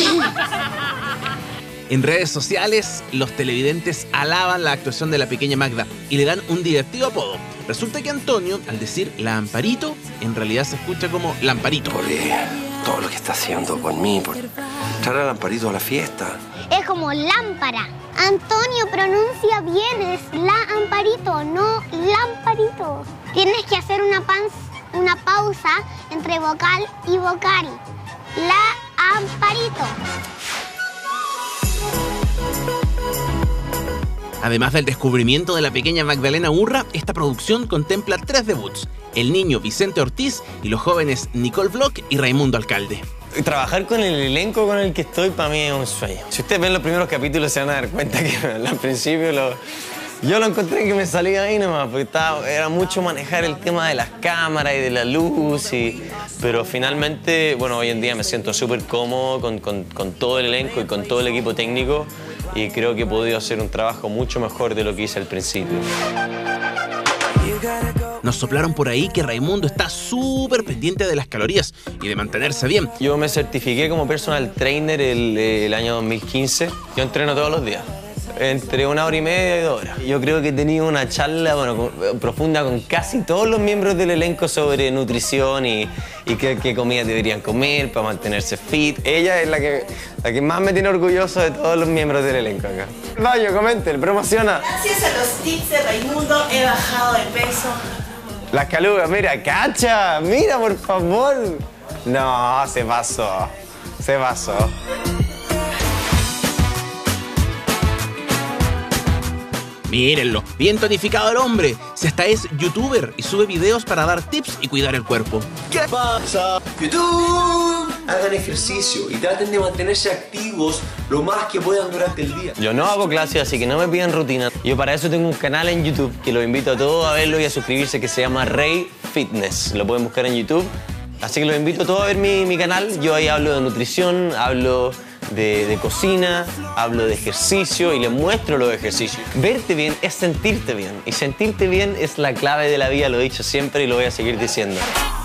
En redes sociales, los televidentes alaban la actuación de la pequeña Magda y le dan un divertido apodo. Resulta que Antonio, al decir la Amparito, en realidad se escucha como Lamparito. Por todo lo que está haciendo por mí, por traer al Amparito a la fiesta. Es como lámpara. Antonio pronuncia bien, es la Amparito, no Lamparito. Tienes que hacer una, pan, una pausa entre vocal y vocal. La Amparito. Además del descubrimiento de la pequeña Magdalena Urra, esta producción contempla tres debuts: el niño Vicente Ortiz y los jóvenes Nicole Bloch y Raimundo Alcalde. Trabajar con el elenco con el que estoy para mí es un sueño. Si ustedes ven los primeros capítulos se van a dar cuenta que al principio lo, yo lo encontré que me salía ahí nomás, porque estaba, era mucho manejar el tema de las cámaras y de la luz, y, pero finalmente, bueno, hoy en día me siento súper cómodo con, con, con todo el elenco y con todo el equipo técnico y creo que he podido hacer un trabajo mucho mejor de lo que hice al principio. Nos soplaron por ahí que Raimundo está súper pendiente de las calorías y de mantenerse bien. Yo me certifiqué como personal trainer el, el año dos mil quince. Yo entreno todos los días, entre una hora y media y dos horas. Yo creo que he tenido una charla bueno, profunda con casi todos los miembros del elenco sobre nutrición y, y qué, qué comidas deberían comer para mantenerse fit. Ella es la que, la que más me tiene orgulloso de todos los miembros del elenco acá. Vaya, comenten, promociona. Gracias a los tips de Raimundo he bajado de peso. Las calugas, mira, cacha, mira por favor. No, se pasó, se pasó. Mírenlo, bien tonificado el hombre. Si hasta es youtuber y sube videos para dar tips y cuidar el cuerpo. ¿Qué pasa, YouTube? Hagan ejercicio y traten de mantenerse activos lo más que puedan durante el día. Yo no hago clases, así que no me pidan rutina. Yo para eso tengo un canal en YouTube que los invito a todos a verlo y a suscribirse, que se llama Rey Fitness. Lo pueden buscar en YouTube. Así que los invito a todos a ver mi, mi canal. Yo ahí hablo de nutrición, hablo de, de cocina, hablo de ejercicio y les muestro los ejercicios. Verte bien es sentirte bien. Y sentirte bien es la clave de la vida, lo he dicho siempre y lo voy a seguir diciendo.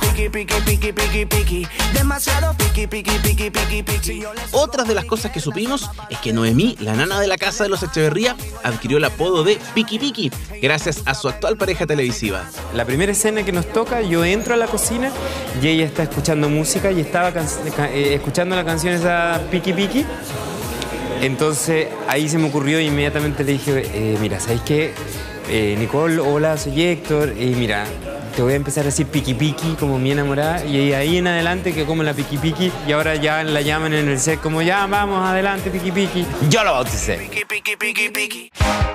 Otras de las cosas que supimos es que Noemí, la nana de la casa de los Echeverría, adquirió el apodo de Piki Piki gracias a su actual pareja televisiva. La primera escena que nos toca, yo entro a la cocina y ella está escuchando música y estaba eh, escuchando la canción esa Piki Piki. Entonces ahí se me ocurrió e inmediatamente le dije, eh, mira, ¿sabes qué? Eh, Nicole, hola, soy Héctor y mira, te voy a empezar a decir Piki Piki como mi enamorada y ahí en adelante que como la Piki Piki y ahora ya la llaman en el set como ya vamos adelante Piki Piki. Yo lo bauticé. Piki, Piki, Piki, Piki.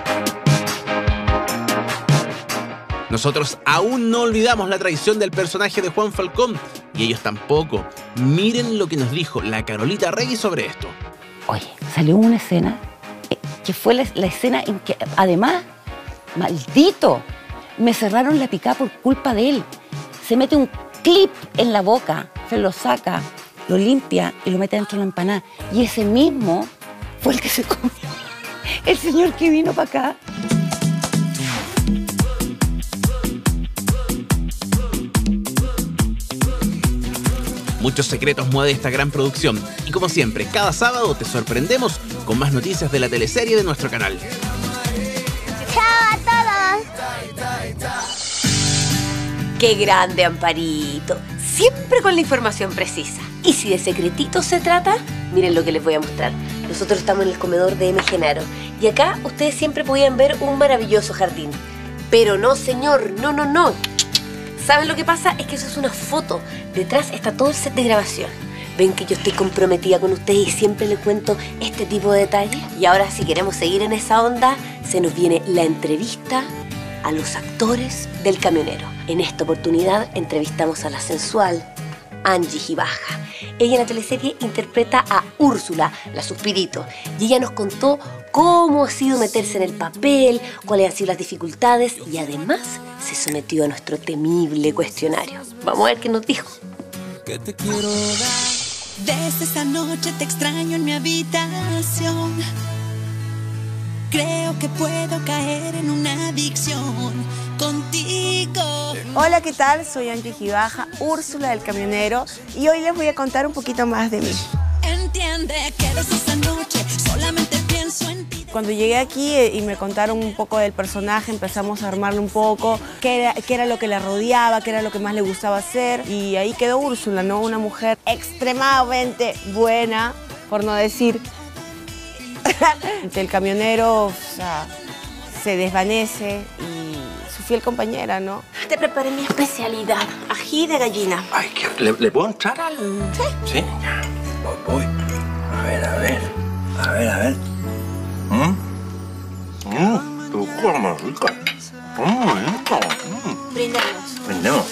Nosotros aún no olvidamos la traición del personaje de Juan Falcón y ellos tampoco. Miren lo que nos dijo la Carolita Rey sobre esto. Oye, salió una escena eh, que fue la, la escena en que además, maldito, me cerraron la picada por culpa de él. Se mete un clip en la boca, se lo saca, lo limpia y lo mete dentro de la empanada. Y ese mismo fue el que se comió. El señor que vino para acá. Muchos secretos mueve esta gran producción. Y como siempre, cada sábado te sorprendemos con más noticias de la teleserie de nuestro canal. ¡Chao a todos! ¡Qué grande, Amparito! Siempre con la información precisa. Y si de secretitos se trata, miren lo que les voy a mostrar. Nosotros estamos en el comedor de M. Genaro. Y acá ustedes siempre podían ver un maravilloso jardín. Pero no, señor, no, no, no. ¿Saben lo que pasa? Es que eso es una foto. Detrás está todo el set de grabación. Ven que yo estoy comprometida con ustedes y siempre les cuento este tipo de detalles. Y ahora, si queremos seguir en esa onda, se nos viene la entrevista a los actores del Camionero. En esta oportunidad entrevistamos a la sensual Angie Gibaja. Ella en la teleserie interpreta a Úrsula, la Suspirito, y ella nos contó cómo ha sido meterse en el papel, cuáles han sido las dificultades y además se sometió a nuestro temible cuestionario. Vamos a ver qué nos dijo. Que te quiero dar. Desde esta noche te extraño en mi habitación. Creo que puedo caer en una adicción contigo. Hola, ¿qué tal? Soy Angie Gibaja, Úrsula del Camionero, y hoy les voy a contar un poquito más de mí. Entiende que desde esta noche solamente pienso en ti. Cuando llegué aquí y me contaron un poco del personaje, empezamos a armarlo un poco, qué era, qué era lo que la rodeaba, qué era lo que más le gustaba hacer, y ahí quedó Úrsula, ¿no? Una mujer extremadamente buena, por no decir. El camionero, o sea, se desvanece y su fiel compañera, ¿no? Te preparé mi especialidad, ají de gallina. Ay, ¿qué? ¿Le, ¿le puedo entrar al...? Sí. Sí, ya. Voy, voy. A ver, a ver. A ver, a ver. ¿Mm? ¿Mm? Tu cosa más rica. ¡Mmm, rico! Mm. Brindemos. Brindemos.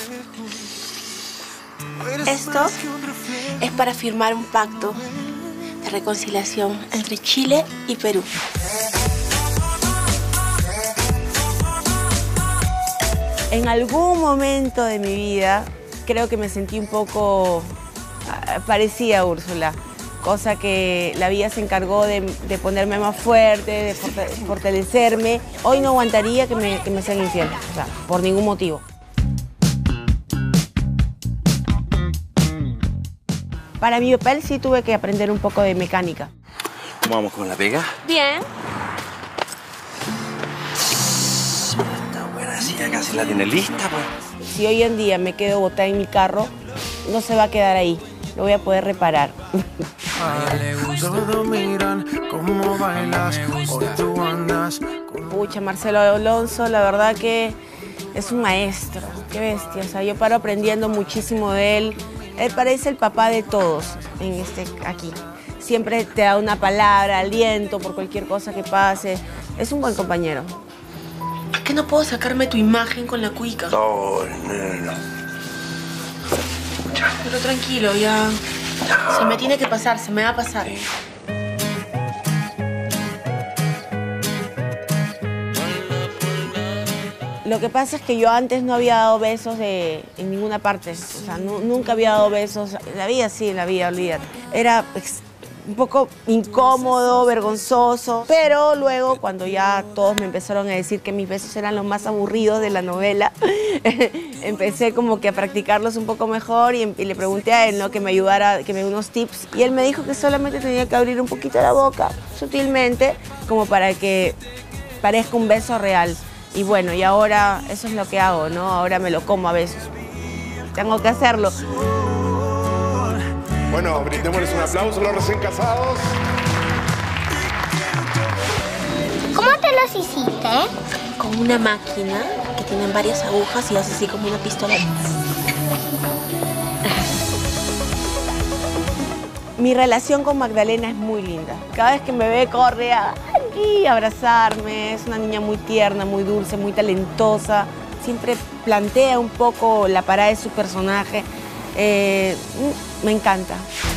Esto es para firmar un pacto de reconciliación entre Chile y Perú. En algún momento de mi vida creo que me sentí un poco parecida a Úrsula, cosa que la vida se encargó de, de ponerme más fuerte, de fortalecerme. Hoy no aguantaría que me, que me sean infiel, o sea, por ningún motivo. Para mi papel sí tuve que aprender un poco de mecánica. ¿Cómo vamos con la pega? Bien. Está buena, sí, ya casi la tiene lista, pues. Si hoy en día me quedo botada en mi carro, no se va a quedar ahí. Lo voy a poder reparar. Pucha, Marcelo Alonso, la verdad que es un maestro. Qué bestia. O sea, yo paro aprendiendo muchísimo de él. Él parece el papá de todos en este, aquí. Siempre te da una palabra, aliento por cualquier cosa que pase. Es un buen compañero. ¿Por qué no puedo sacarme tu imagen con la cuica? No, no, no. Pero tranquilo, ya. Se me tiene que pasar, se me va a pasar. Lo que pasa es que yo antes no había dado besos de, en ninguna parte. O sea, no, nunca había dado besos. En la vida sí, en la vida, olvídate. Era un poco incómodo, vergonzoso. Pero luego, cuando ya todos me empezaron a decir que mis besos eran los más aburridos de la novela, empecé como que a practicarlos un poco mejor y, y le pregunté a él, ¿no?, que me ayudara, que me dé unos tips. Y él me dijo que solamente tenía que abrir un poquito la boca, sutilmente, como para que parezca un beso real. Y bueno, y ahora eso es lo que hago, ¿no? Ahora me lo como a besos. Tengo que hacerlo. Bueno, brindémosles un aplauso a los recién casados. ¿Cómo te los hiciste? Con una máquina que tiene varias agujas y hace así como una pistola. Mi relación con Magdalena es muy linda. Cada vez que me ve, corre a, a abrazarme. Es una niña muy tierna, muy dulce, muy talentosa. Siempre plantea un poco la parada de su personaje. Eh, me encanta.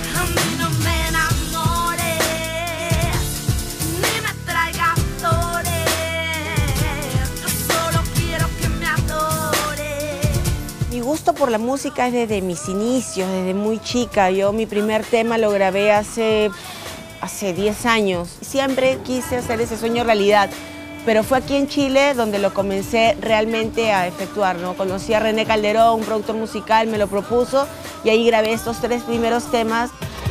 Mi gusto por la música es desde mis inicios, desde muy chica. Yo mi primer tema lo grabé hace, hace diez años. Siempre quise hacer ese sueño realidad, pero fue aquí en Chile donde lo comencé realmente a efectuar, ¿no? Conocí a René Calderón, un productor musical, me lo propuso y ahí grabé estos tres primeros temas.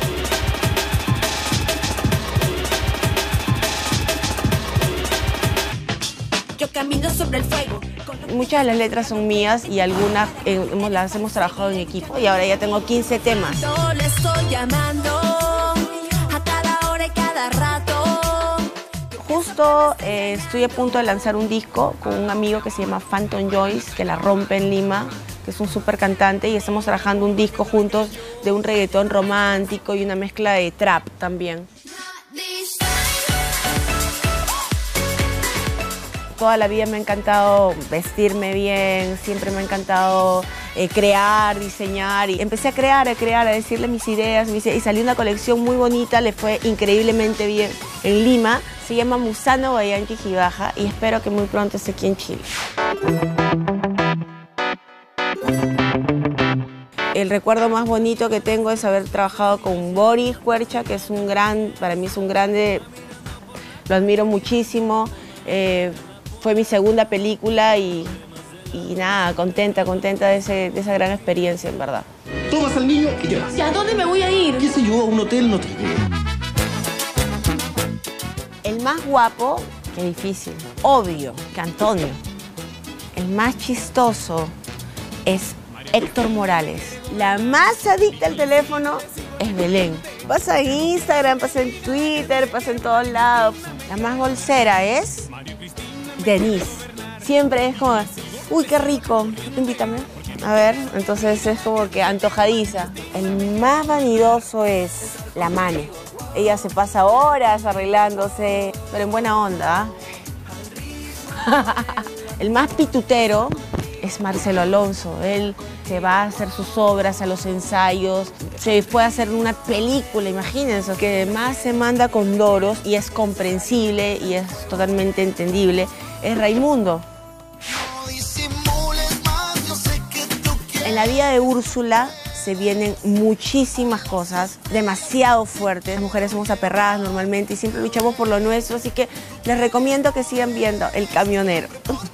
Yo camino sobre el fuego. Muchas de las letras son mías y algunas eh, hemos, las hemos trabajado en equipo y ahora ya tengo quince temas. Yo le estoy llamando a cada hora y cada rato. Justo eh, estoy a punto de lanzar un disco con un amigo que se llama Phantom Joyce, que la rompe en Lima, que es un súper cantante, y estamos trabajando un disco juntos de un reggaetón romántico y una mezcla de trap también. Toda la vida me ha encantado vestirme bien, siempre me ha encantado eh, crear, diseñar. Y empecé a crear, a crear, a decirle mis ideas, mis ideas. Y salió una colección muy bonita, le fue increíblemente bien en Lima. Se llama Musano Guayanqui Jibaja y espero que muy pronto esté aquí en Chile. El recuerdo más bonito que tengo es haber trabajado con Boris Cuercha, que es un gran, para mí es un grande, lo admiro muchísimo. Eh, fue mi segunda película y, y nada, contenta, contenta de, ese, de esa gran experiencia, en verdad. Tomas al niño y te vas. ¿Y a dónde me voy a ir? ¿Qué sé yo? A un hotel no te llevo. El más guapo, qué difícil, obvio, que Antonio. El más chistoso es Héctor Morales. La más adicta al teléfono es Belén. Pasa en Instagram, pasa en Twitter, pasa en todos lados. La más bolsera es Denise. Siempre es como, uy, qué rico, invítame. A ver, entonces es como que antojadiza. El más vanidoso es la Mane. Ella se pasa horas arreglándose, pero en buena onda. El más pitutero es Marcelo Alonso. Él se va a hacer sus obras, a los ensayos, se puede hacer una película, imagínense, que más se manda con loros y es comprensible y es totalmente entendible, es Raimundo. En la vida de Úrsula se vienen muchísimas cosas, demasiado fuertes. Las mujeres somos aperradas normalmente y siempre luchamos por lo nuestro, así que les recomiendo que sigan viendo El Camionero.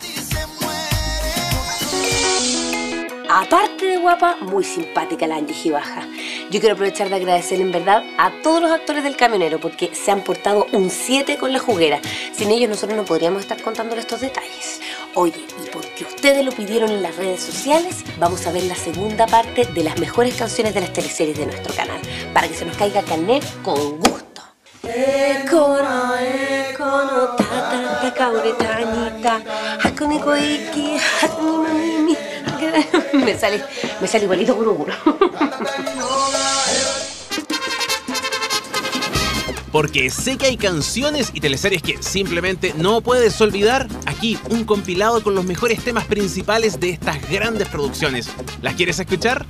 Aparte de guapa, muy simpática la Angie Gibaja. Yo quiero aprovechar de agradecer en verdad a todos los actores del Camionero porque se han portado un siete con la juguera. Sin ellos nosotros no podríamos estar contándole estos detalles. Oye, y porque ustedes lo pidieron en las redes sociales, vamos a ver la segunda parte de las mejores canciones de las teleseries de nuestro canal, para que se nos caiga carnet con gusto. Econo, econo, ta ta ta caure tanita, hakunico iki, hakunimimi. Me sale, me sale igualito con uno. Porque sé que hay canciones y teleseries que simplemente no puedes olvidar. Aquí un compilado con los mejores temas principales de estas grandes producciones. ¿Las quieres escuchar?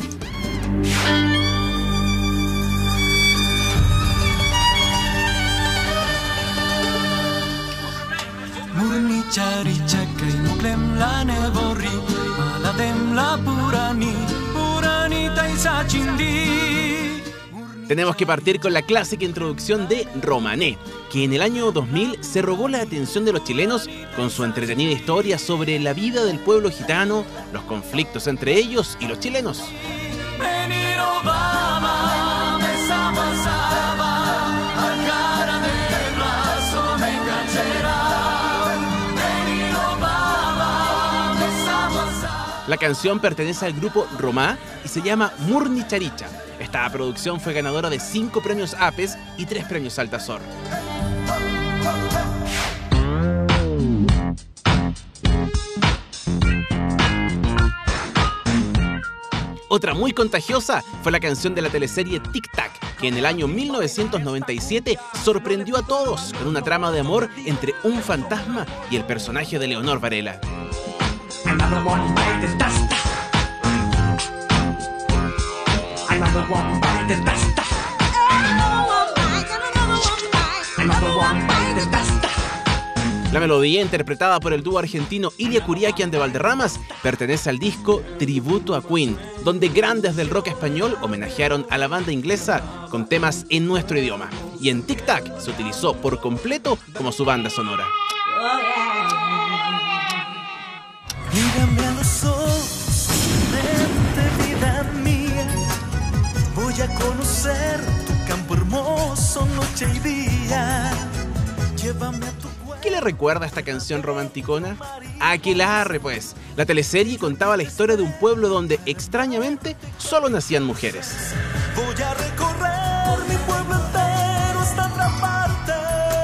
Tenemos que partir con la clásica introducción de Romané, que en el año dos mil se robó la atención de los chilenos con su entretenida historia sobre la vida del pueblo gitano, los conflictos entre ellos y los chilenos. La canción pertenece al grupo Romá y se llama Murni Charicha. Esta producción fue ganadora de cinco premios APES y tres premios Altazor. Otra muy contagiosa fue la canción de la teleserie Tic Tac, que en el año mil novecientos noventa y siete sorprendió a todos con una trama de amor entre un fantasma y el personaje de Leonor Varela. Another one bite the dust. Another one bite the dust. Another one bite the dust. La melodía, interpretada por el dúo argentino Ilia Kuriakian de Valderramas, pertenece al disco Tributo a Queen, donde grandes del rock español homenajearon a la banda inglesa con temas en nuestro idioma. Y en Tic Tac se utilizó por completo como su banda sonora. Mírame a los ojos, vente, vida mía. Voy a conocer tu campo hermoso noche y día. Llévame a tu cuerpo. ¿Qué le recuerda a esta canción romanticona? Aquelarre, pues. La teleserie contaba la historia de un pueblo donde, extrañamente, solo nacían mujeres. Voy a recorrer mi pueblo entero hasta otra parte.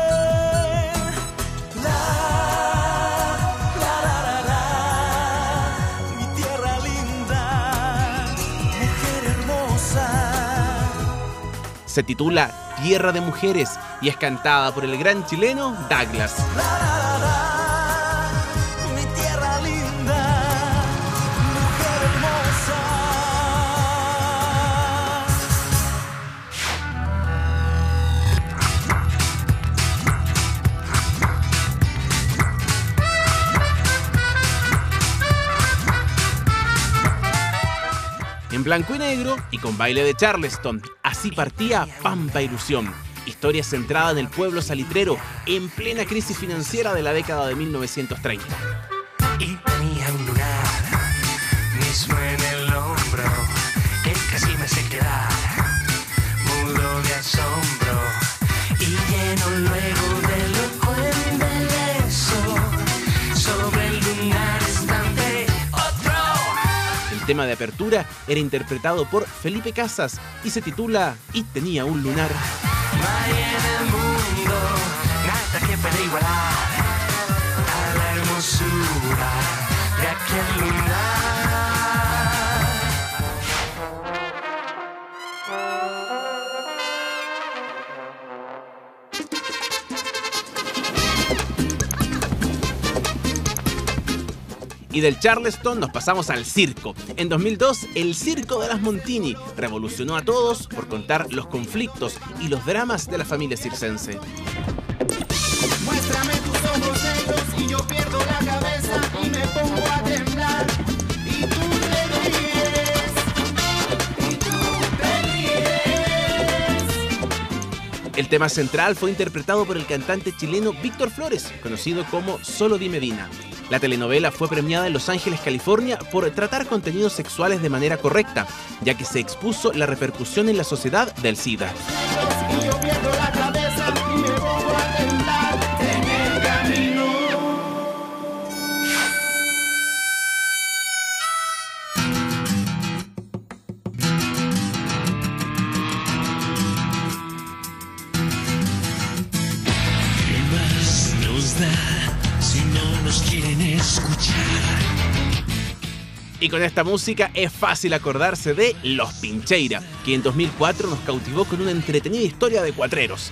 Se titula Tierra de Mujeres y es cantada por el gran chileno Douglas. En blanco y negro y con baile de Charleston, así partía Pampa Ilusión. Historia centrada en el pueblo salitrero en plena crisis financiera de la década de mil novecientos treinta. Y tenía un lunar mismo en el hombro que casi me hace quedar mudo de asombro y lleno luego de loco en beso sobre el lunar estante otro. El tema de apertura era interpretado por Felipe Casas y se titula Y tenía un lunar. No hay en el mundo nada que pueda igualar a la hermosura de aquel lunar. Y del Charleston nos pasamos al circo. En dos mil dos, el Circo de las Montini revolucionó a todos por contar los conflictos y los dramas de la familia circense. Muéstrame tus ojos negros y yo pierdo la cabeza y me pongo a temblar. Y tú te ríes, y tú te ríes. El tema central fue interpretado por el cantante chileno Víctor Flores, conocido como Solo Di Medina. La telenovela fue premiada en Los Ángeles, California, por tratar contenidos sexuales de manera correcta, ya que se expuso la repercusión en la sociedad del SIDA. Y yo pierdo la cabeza y me pongo a temblar en el camino. ¿Qué más nos da si no nos quieren escuchar? Y con esta música es fácil acordarse de Los Pincheira, que en dos mil cuatro nos cautivó con una entretenida historia de cuatreros.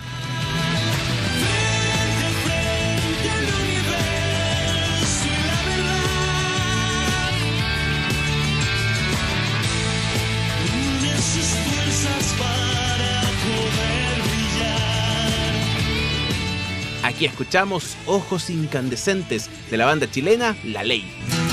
Aquí escuchamos Ojos Incandescentes de la banda chilena La Ley.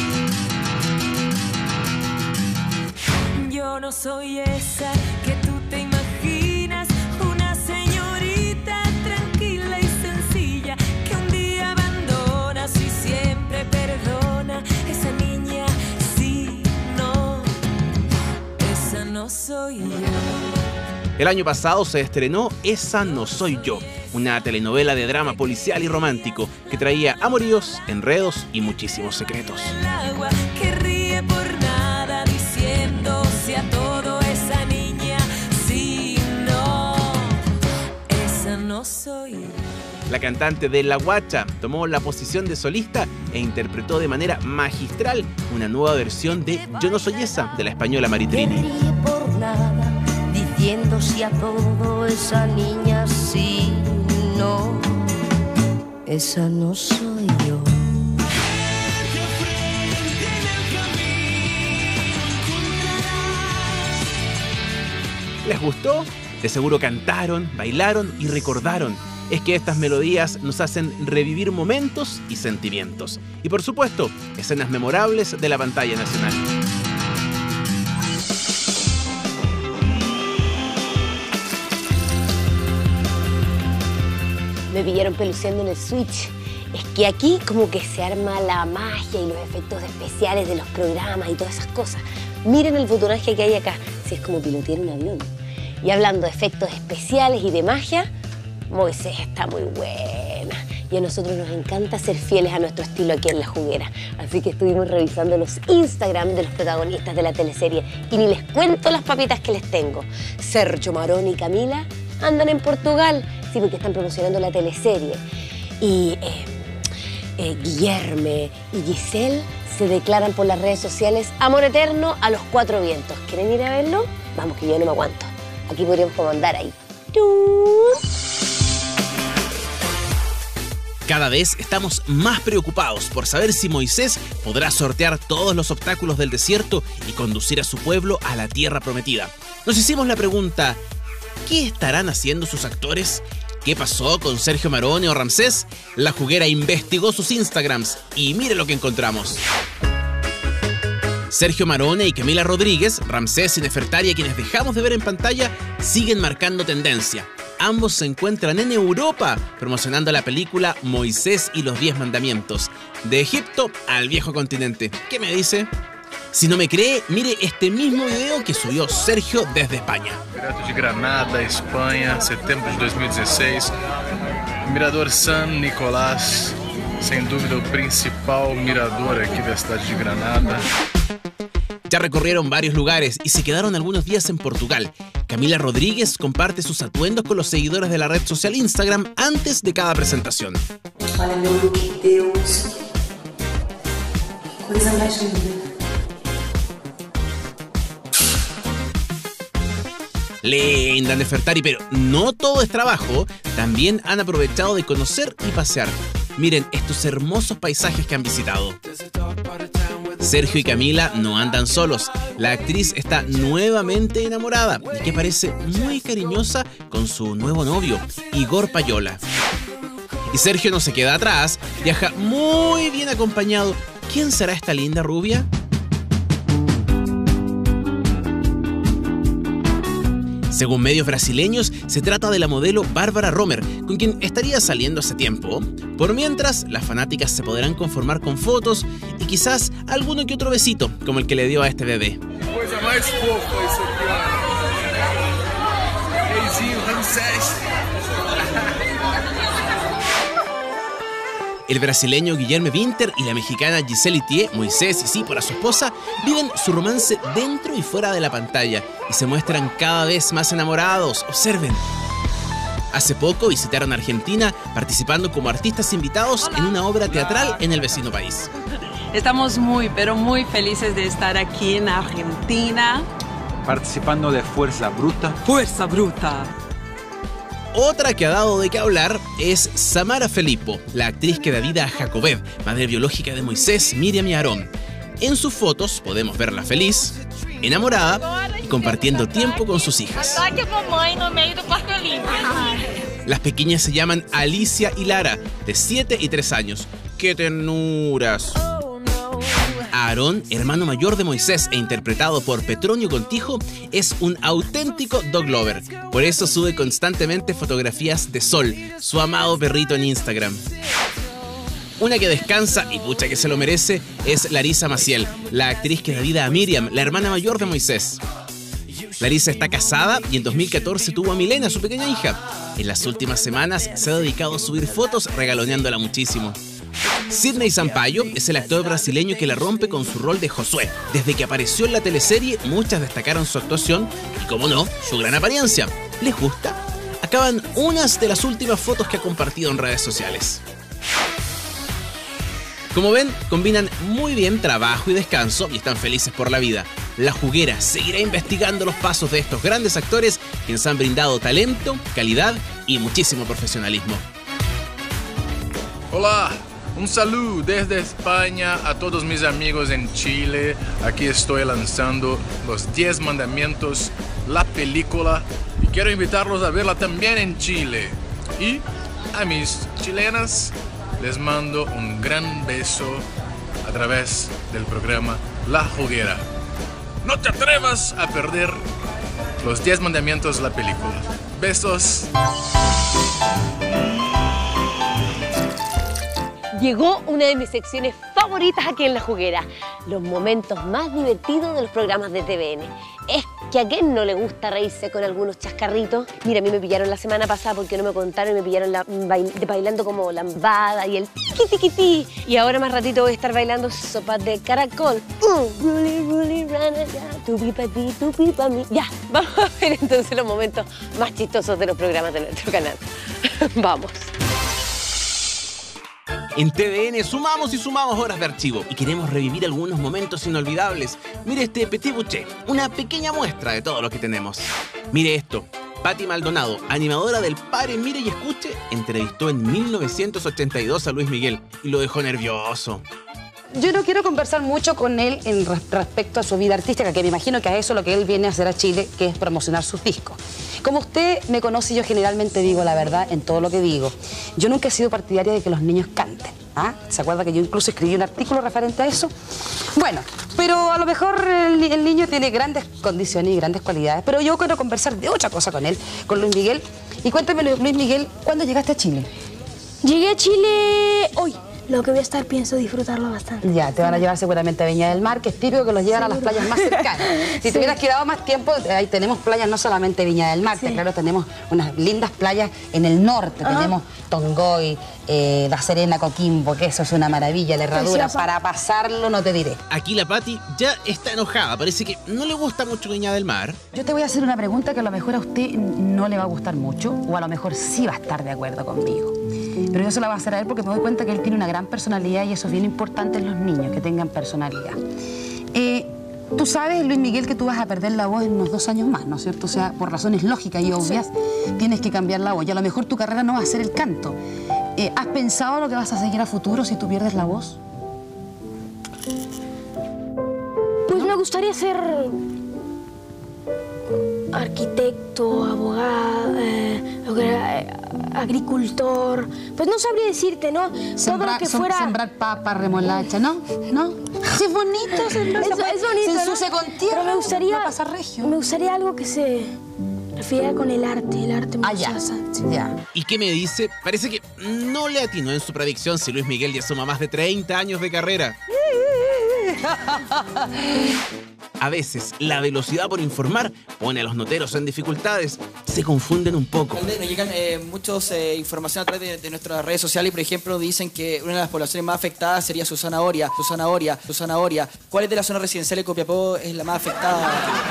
Yo no soy esa que tú te imaginas, una señorita tranquila y sencilla que un día abandonas y siempre perdona. Esa niña, sí, no, esa no soy yo. El año pasado se estrenó Esa no soy yo, una telenovela de drama policial y romántico que traía amoríos, enredos y muchísimos secretos. El agua que ríe por nada diciéndose a todo, esa niña, sí, no, esa no soy yo. La cantante de La Guacha tomó la posición de solista e interpretó de manera magistral una nueva versión de Yo no soy esa, de la española Maritrini. Ríe por nada, diciéndose a todo, esa niña, sí, no, esa no soy yo. ¿Les gustó? De seguro cantaron, bailaron y recordaron. Es que estas melodías nos hacen revivir momentos y sentimientos. Y por supuesto, escenas memorables de la pantalla nacional. Me pillaron peluceando en el Switch. Es que aquí como que se arma la magia y los efectos especiales de los programas y todas esas cosas. Miren el fotonaje que hay acá, si es como pilotear un avión. Y hablando de efectos especiales y de magia, Moisés está muy buena. Y a nosotros nos encanta ser fieles a nuestro estilo aquí en La Juguera. Así que estuvimos revisando los Instagram de los protagonistas de la teleserie. Y ni les cuento las papitas que les tengo. Sergio Marón y Camila andan en Portugal. Sí, porque están promocionando la teleserie. Y eh, eh, Guillerme y Giselle se declaran por las redes sociales amor eterno a los cuatro vientos. ¿Quieren ir a verlo? Vamos, que yo no me aguanto. Aquí podríamos comandar ahí. Cada vez estamos más preocupados por saber si Moisés podrá sortear todos los obstáculos del desierto y conducir a su pueblo a la tierra prometida. Nos hicimos la pregunta, ¿qué estarán haciendo sus actores? ¿Qué pasó con Sergio Marone o Ramsés? La Juguera investigó sus Instagrams y mire lo que encontramos. Sergio Marone y Camila Rodríguez, Ramsés y Nefertari, a quienes dejamos de ver en pantalla, siguen marcando tendencia. Ambos se encuentran en Europa promocionando la película Moisés y los Diez Mandamientos, de Egipto al viejo continente. ¿Qué me dice? Si no me cree, mire este mismo video que subió Sergio desde España. Direto de Granada, Espanha, setembro de dois mil e dezesseis. Mirador San Nicolás, sem dúvida o principal mirador aqui da cidade de Granada. Ya recorrieron varios lugares y se quedaron algunos días en Portugal. Camila Rodríguez comparte sus atuendos con los seguidores de la red social Instagram antes de cada presentación. Olha meu look, Deus. Coisa mais linda. Linda Nefertari, pero no todo es trabajo. También han aprovechado de conocer y pasear. Miren estos hermosos paisajes que han visitado. Sergio y Camila no andan solos. La actriz está nuevamente enamorada y que parece muy cariñosa con su nuevo novio, Igor Payola. Y Sergio no se queda atrás, viaja muy bien acompañado. ¿Quién será esta linda rubia? Según medios brasileños, se trata de la modelo Bárbara Romer, con quien estaría saliendo hace tiempo. Por mientras, las fanáticas se podrán conformar con fotos y quizás alguno que otro besito, como el que le dio a este bebé. Coisa mais fofa isso aqui, olha. Reizinho Ramsés. El brasileño Guilherme Winter y la mexicana Giselle Thier, Moisés y Sípora, su esposa, viven su romance dentro y fuera de la pantalla y se muestran cada vez más enamorados. Observen. Hace poco visitaron Argentina participando como artistas invitados en una obra teatral en el vecino país. Estamos muy, pero muy felices de estar aquí en Argentina. Participando de Fuerza Bruta. Fuerza Bruta. Otra que ha dado de qué hablar es Samara Filippo, la actriz que da vida a Jacobed, madre biológica de Moisés, Miriam y Aarón. En sus fotos podemos verla feliz, enamorada y compartiendo tiempo con sus hijas. Las pequeñas se llaman Alicia y Lara, de siete y tres años. ¡Qué ternuras! Aarón, hermano mayor de Moisés e interpretado por Petronio Contijo, es un auténtico dog lover. Por eso sube constantemente fotografías de Sol, su amado perrito, en Instagram. Una que descansa, y pucha que se lo merece, es Larisa Maciel, la actriz que da vida a Miriam, la hermana mayor de Moisés. Larisa está casada y en dos mil catorce tuvo a Milena, su pequeña hija. En las últimas semanas se ha dedicado a subir fotos regaloneándola muchísimo. Sidney Sampaio es el actor brasileño que la rompe con su rol de Josué. Desde que apareció en la teleserie, muchas destacaron su actuación y, como no, su gran apariencia. ¿Les gusta? Acaban unas de las últimas fotos que ha compartido en redes sociales. Como ven, combinan muy bien trabajo y descanso y están felices por la vida. La Juguera seguirá investigando los pasos de estos grandes actores quienes han brindado talento, calidad y muchísimo profesionalismo. Olá, um saludo desde España a todos mis amigos en Chile. Aquí estoy lanzando Los Diez Mandamientos, la película, y quiero invitarlos a verla también en Chile. Y a mis chilenas les mando un gran beso a través del programa La Juguera. No te atrevas a perder Los Diez Mandamientos, la película. Besos. Llegó una de mis secciones favoritas aquí en La Juguera, los momentos más divertidos de los programas de T V N. Es que a quién no le gusta reírse con algunos chascarritos. Mira, a mí me pillaron la semana pasada porque no me contaron y me pillaron la, bail, bailando como lambada y el tiqui tiqui ti. Y ahora más ratito voy a estar bailando sopas de caracol. Mm. Ruli, ruli, rana, ya, tu pipa ti, tu pipa mi. Ya, vamos a ver entonces los momentos más chistosos de los programas de nuestro canal. Vamos. En T V N sumamos y sumamos horas de archivo y queremos revivir algunos momentos inolvidables. Mire este Petit Boucher, una pequeña muestra de todo lo que tenemos. Mire esto, Patti Maldonado, animadora del Pare, Mire y Escuche, entrevistó en mil novecientos ochenta y dos a Luis Miguel y lo dejó nervioso. Yo no quiero conversar mucho con él en respecto a su vida artística, que me imagino que a eso lo que él viene a hacer a Chile, que es promocionar sus discos. Como usted me conoce, yo generalmente digo la verdad en todo lo que digo. Yo nunca he sido partidaria de que los niños canten. ¿Ah? ¿Se acuerda que yo incluso escribí un artículo referente a eso? Bueno, pero a lo mejor el, el niño tiene grandes condiciones y grandes cualidades, pero yo quiero conversar de otra cosa con él, con Luis Miguel. Y cuéntame, Luis Miguel, ¿cuándo llegaste a Chile? Llegué a Chile hoy. Lo que voy a estar, pienso disfrutarlo bastante. Ya, te van a llevar seguramente a Viña del Mar, que es típico que los llevan Seguro. a las playas más cercanas. Si Sí. te hubieras quedado más tiempo, ahí tenemos playas no solamente Viña del Mar, Sí. que claro, tenemos unas lindas playas en el norte. Ajá. Tenemos Tongoy, eh, La Serena, Coquimbo, que eso es una maravilla, la herradura. Preciosa. Para pasarlo no te diré. Aquí la Pati ya está enojada. Parece que no le gusta mucho Viña del Mar. Yo te voy a hacer una pregunta que a lo mejor a usted no le va a gustar mucho, o a lo mejor sí va a estar de acuerdo conmigo. Pero yo se la voy a hacer a él porque me doy cuenta que él tiene una gran personalidad y eso es bien importante en los niños, que tengan personalidad. Eh, tú sabes, Luis Miguel, que tú vas a perder la voz en unos dos años más, ¿no es cierto? O sea, por razones lógicas y obvias, tienes que cambiar la voz. Y a lo mejor tu carrera no va a ser el canto. Eh, ¿Has pensado lo que vas a seguir a futuro si tú pierdes la voz? Pues me gustaría ser arquitecto, abogado, eh, eh, agricultor. Pues no sabría decirte, ¿no? Todo lo que sem- fuera... Sembrar papa, remolacha, ¿no? ¿No? Sí, es bonito sembrar Eso, papa. es bonito, Se ¿no? ensucia con tierra, Pero me gustaría... va a pasar regio. Me gustaría algo que se refiera con el arte, el arte Ah, ya. muchacha. Ya. ¿Y qué me dice? Parece que no le atinó en su predicción si Luis Miguel ya suma más de treinta años de carrera. A veces, la velocidad por informar pone a los noteros en dificultades. Se confunden un poco. Nos llegan eh, muchas eh, información a través de, de nuestras redes sociales y, por ejemplo, dicen que una de las poblaciones más afectadas sería Susana Oria. Susana Oria, Susana Oria. ¿Cuál es de la zona residencial de Copiapó es la más afectada?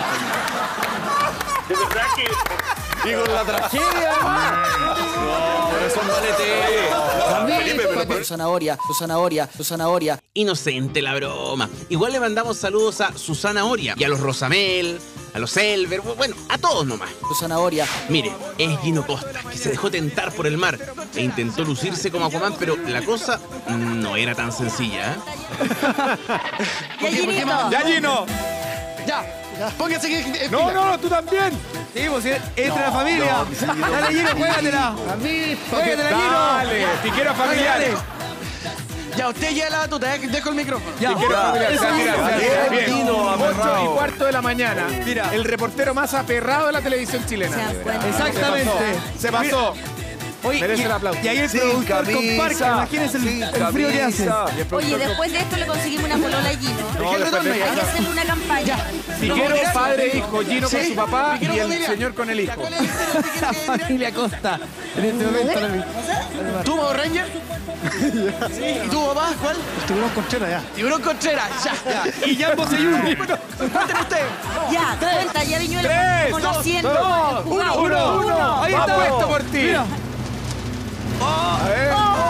De verdad que... Digo, la tragedia, No, pero son maleteros. Felipe, pero por- Susana Oria, Susana Oria, Susana Oria. Inocente la broma. Igual le mandamos saludos a Susana Oria y a los Rosamel, a los Elber, bueno, a todos nomás. Susana Oria. Mire, es Gino Costa, que se dejó tentar por el mar e intentó lucirse como Aquaman, pero la cosa no era tan sencilla, ¿eh? Ya, Ginito. Ya, Gino. Ya. Póngase que... No, no, no, tú también. Sí, pues, entre No, la familia. no, sí, no. Dale, Gino, juégatela. A mí, Juégatela, Gino. Dale, piquera familiar. Dale, dale. Ya, usted lleva la batuta, eh, dejo el micrófono. Ya, piquera familiar. Esa, Mira, esa, mira, bien. bien. Gino, Ocho aferrado. y cuarto de la mañana. Mira. El reportero más aferrado de la televisión chilena. Exactamente. Se pasó. Se pasó. Oye, Merece y- el aplauso. y ahí el Sin productor con camisa, parca, imagínense el, sin el frío que hace. camisa. Y el productor Oye, con- después de esto le conseguimos una polola a Gino. No, después de Hay que esto. hacerle una campaña. Piquero, padre e hijo, Gino con Sí. su papá y Piquero el familia. señor con el hijo. Familia Costa. En este momento la vi. ¿Tú, Power Ranger? ¿Y tú, papá? ¿Cuál? Tiburón Contreras, ya. Tiburón Contreras, ya. Ya. Y Jambo Seyuno. Cuéntenme usted. Ya, cuenta, ya Viñuela Tres, conociendo. dos, jugado. uno, uno. Ahí Va está. puesto por ti. Mira. A ver.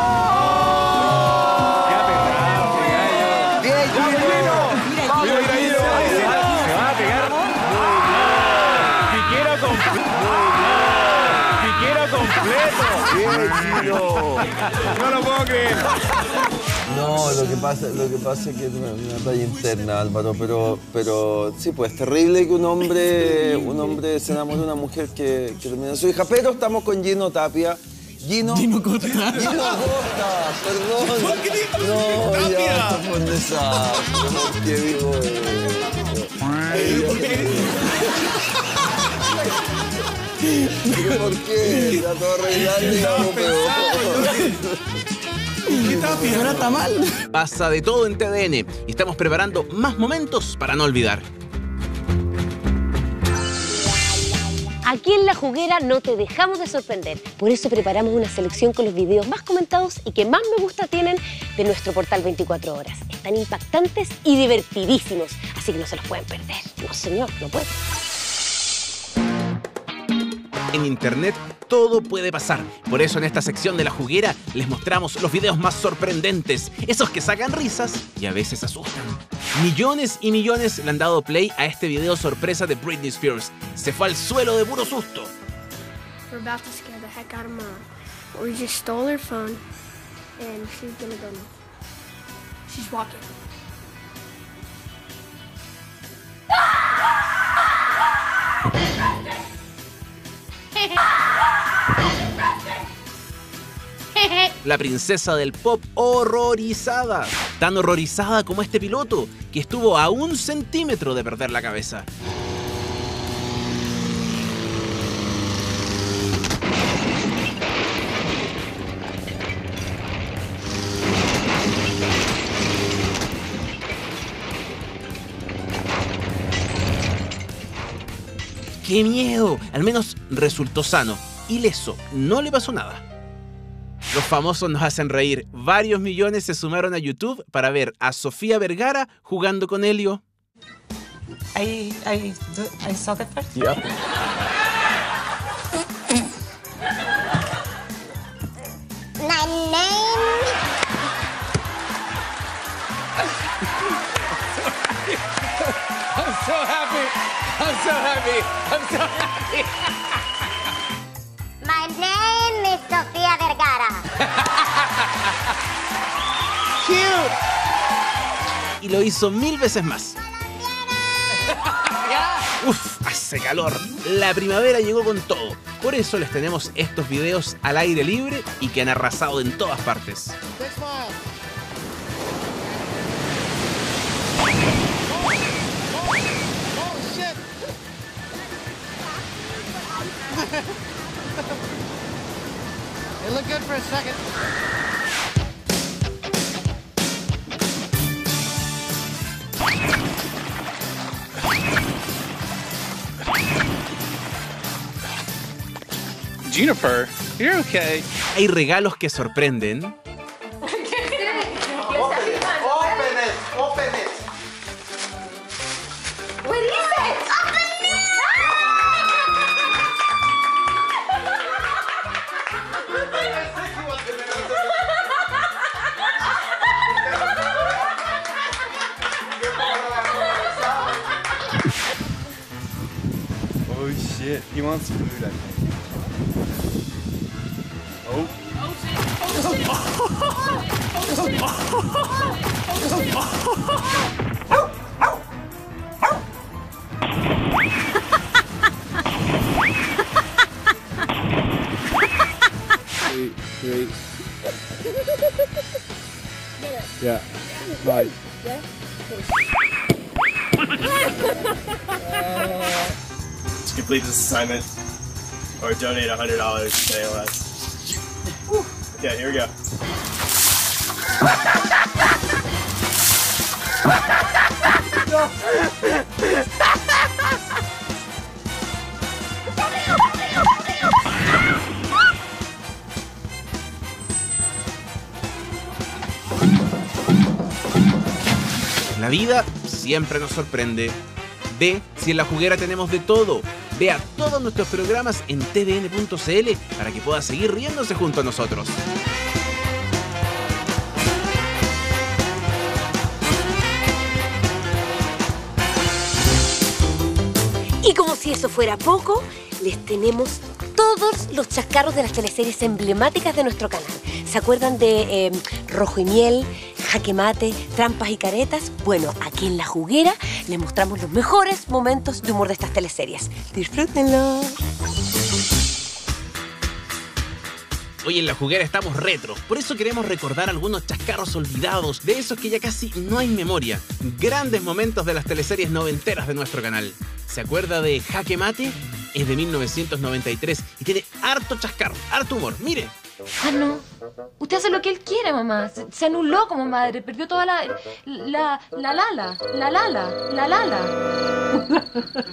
Qué aperrado, qué gallo. Bien, Ya, Gino. Gino. Mira, Vamos, Gino, mira, Gino. Gino. Ahí se va, se va a pegar. Piquero completo. Piquero completo. Bien, Gino. No lo puedo creer. No, lo que pasa, lo que pasa es que es una, una talla interna, Álvaro, pero, pero sí, pues es terrible que un hombre, un hombre se enamore de una mujer que, que termina su hija. Pero estamos con Gino Tapia. Gino, Gino Costa. Gino Costa, perdón. No, ya, esto fue un desastre. ¿Por qué digo eso? ¿Pero por qué? Está todo arreglando y algo peor. ¿Qué Tapia? Ahora está mal. Pasa de todo en T D N y estamos preparando más momentos para no olvidar. Aquí en La Juguera no te dejamos de sorprender. Por eso preparamos una selección con los videos más comentados y que más me gusta tienen de nuestro portal veinticuatro horas. Están impactantes y divertidísimos, así que no se los pueden perder. No, señor, no pueden. En internet todo puede pasar. Por eso en esta sección de La Juguera les mostramos los videos más sorprendentes, esos que sacan risas y a veces asustan. Millones y millones le han dado play a este video sorpresa de Britney Spears. Se fue al suelo de puro susto. We're about to scare the heck out of Mom. We just stole her phone, and she's gonna go now. She's walking. Hehehe la princesa del pop horrorizada. Tan horrorizada como este piloto, que estuvo a un centímetro de perder la cabeza. ¡Qué miedo! Al menos resultó sano, ileso, no le pasó nada. Los famosos nos hacen reír. Varios millones se sumaron a YouTube para ver a Sofía Vergara jugando con Helio. I, I, do, I suck at first? Yep. My name... I'm so happy. I'm so happy. I'm so happy. My name is Sofía Vergara. Cute. Y lo hizo mil veces más. Uf, hace calor. La primavera llegó con todo. Por eso les tenemos estos videos al aire libre y que han arrasado en todas partes. It looked good for a second. Juniper, you're okay. Hay regalos que sorprenden. Open it! Open it! What is it? Open it! Oh shit, he wants food, I think. Oh. Wait, wait. Yeah, bye. To complete this assignment, or donate one hundred dollars to A L S. Okay, here we go. La vida siempre nos sorprende. Ve si en La Juguera tenemos de todo. Vea todos nuestros programas en t v n punto c l para que pueda seguir riéndose junto a nosotros. Y como si eso fuera poco, les tenemos todos los chascarros de las teleseries emblemáticas de nuestro canal. ¿Se acuerdan de eh, Rojo y Miel, Jaque Mate, Trampas y Caretas? Bueno, aquí en La Juguera les mostramos los mejores momentos de humor de estas teleseries. ¡Disfrútenlo! Hoy en La Juguera estamos retro, por eso queremos recordar algunos chascarros olvidados, de esos que ya casi no hay memoria. Grandes momentos de las teleseries noventeras de nuestro canal. ¿Se acuerda de Jaque Mate? Es de mil novecientos noventa y tres y tiene harto chascarro, harto humor. Mire. Ah, no. Usted hace lo que él quiere, mamá. Se, se anuló como madre. Perdió toda la... La... La lala. La lala. La lala.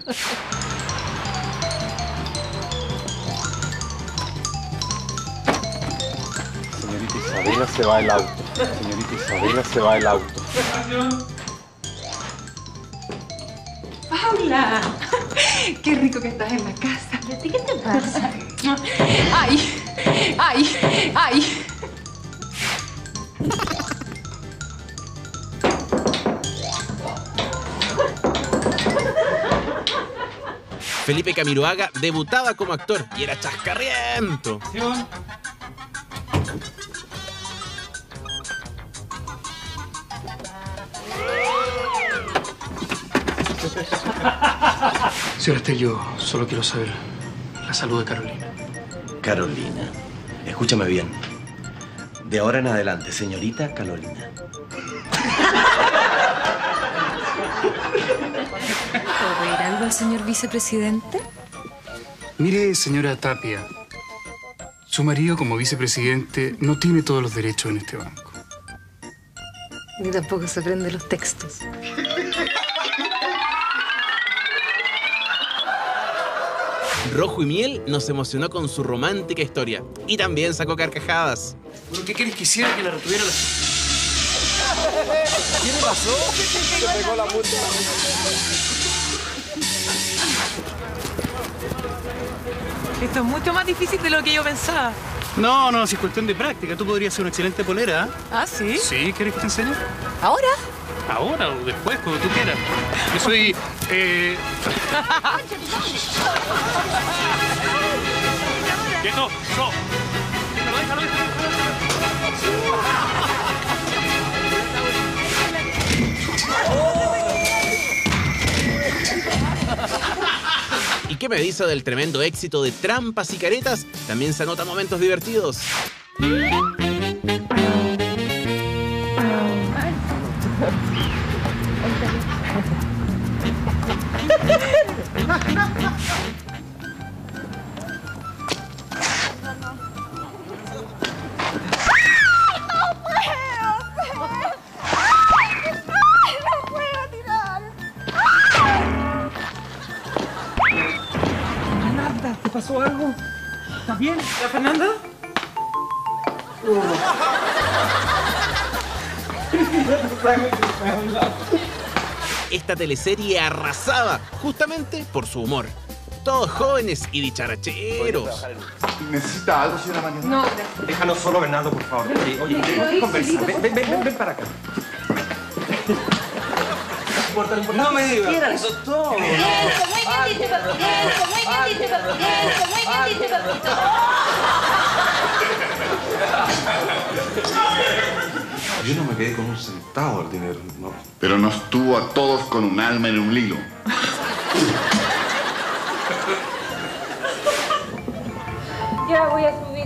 Señorita Isabela, se va el auto. Señorita Isabela, se va el auto. Paula, qué rico que estás en la casa. ¿Y a ti qué te pasa? Ay, ay, ay. Felipe Camiroaga debutaba como actor y era chascarriento. Señor Estel, yo solo quiero saber la salud de Carolina. Carolina, escúchame bien. De ahora en adelante, señorita Carolina. ¿Puedo pedir algo al señor vicepresidente? Mire, señora Tapia, su marido como vicepresidente no tiene todos los derechos en este banco. Ni tampoco se aprende los textos. Rojo y Miel nos emocionó con su romántica historia y también sacó carcajadas. Bueno, ¿qué quieres que hiciera? Que la retuviera la... ¿Qué le pasó? Se pegó la multa. Esto es mucho más difícil de lo que yo pensaba. No, no, si es cuestión de práctica. Tú podrías ser una excelente polera, ¿eh? ¿Ah, sí? Sí, ¿quieres que te enseñe? ¿Ahora? Ahora o después, cuando tú quieras. Yo soy... Eh... ¡Quieto! ¡No! ¡Déjalo, déjalo, déjalo! ¿Y qué me dice del tremendo éxito de Trampas y Caretas? También se anotan momentos divertidos. ¿Te pasó algo? ¿Estás bien? ¿La Fernanda? Esta teleserie arrasaba justamente por su humor. Todos jóvenes y dicharacheros. ¿Necesita algo, señora Mariana? No, gracias. Déjanos solo, Bernardo, por favor. Oye, oye, tenemos que conversar. Ven, ven, ven, ven para acá. No me digas. Eso es todo. Eso, muy bien dicho, papito. Eso, muy bien dicho, papito. Eso, muy bien dicho, papito. Yo no me quedé con un centavo del dinero, ¿no? Pero nos tuvo a todos con un alma en un hilo. Ya voy a subir.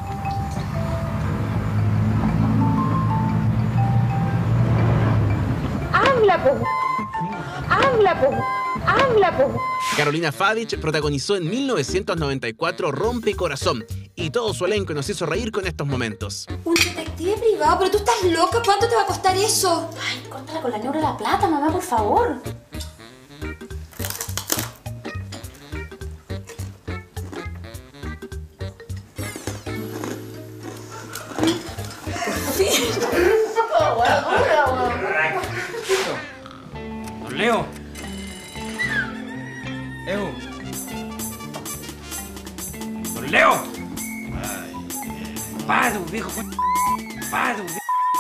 Habla, po. Habla, po. Habla, po. Carolina Fadich protagonizó en mil novecientos noventa y cuatro Rompe Corazón y todo su elenco nos hizo reír con estos momentos. Un detective privado, pero tú estás loca. ¿Cuánto te va a costar eso? Ay, córtala con la neura de la plata, mamá, por favor. Don Leo. Leo. Don Leo. Paro, viejo. Paro, viejo.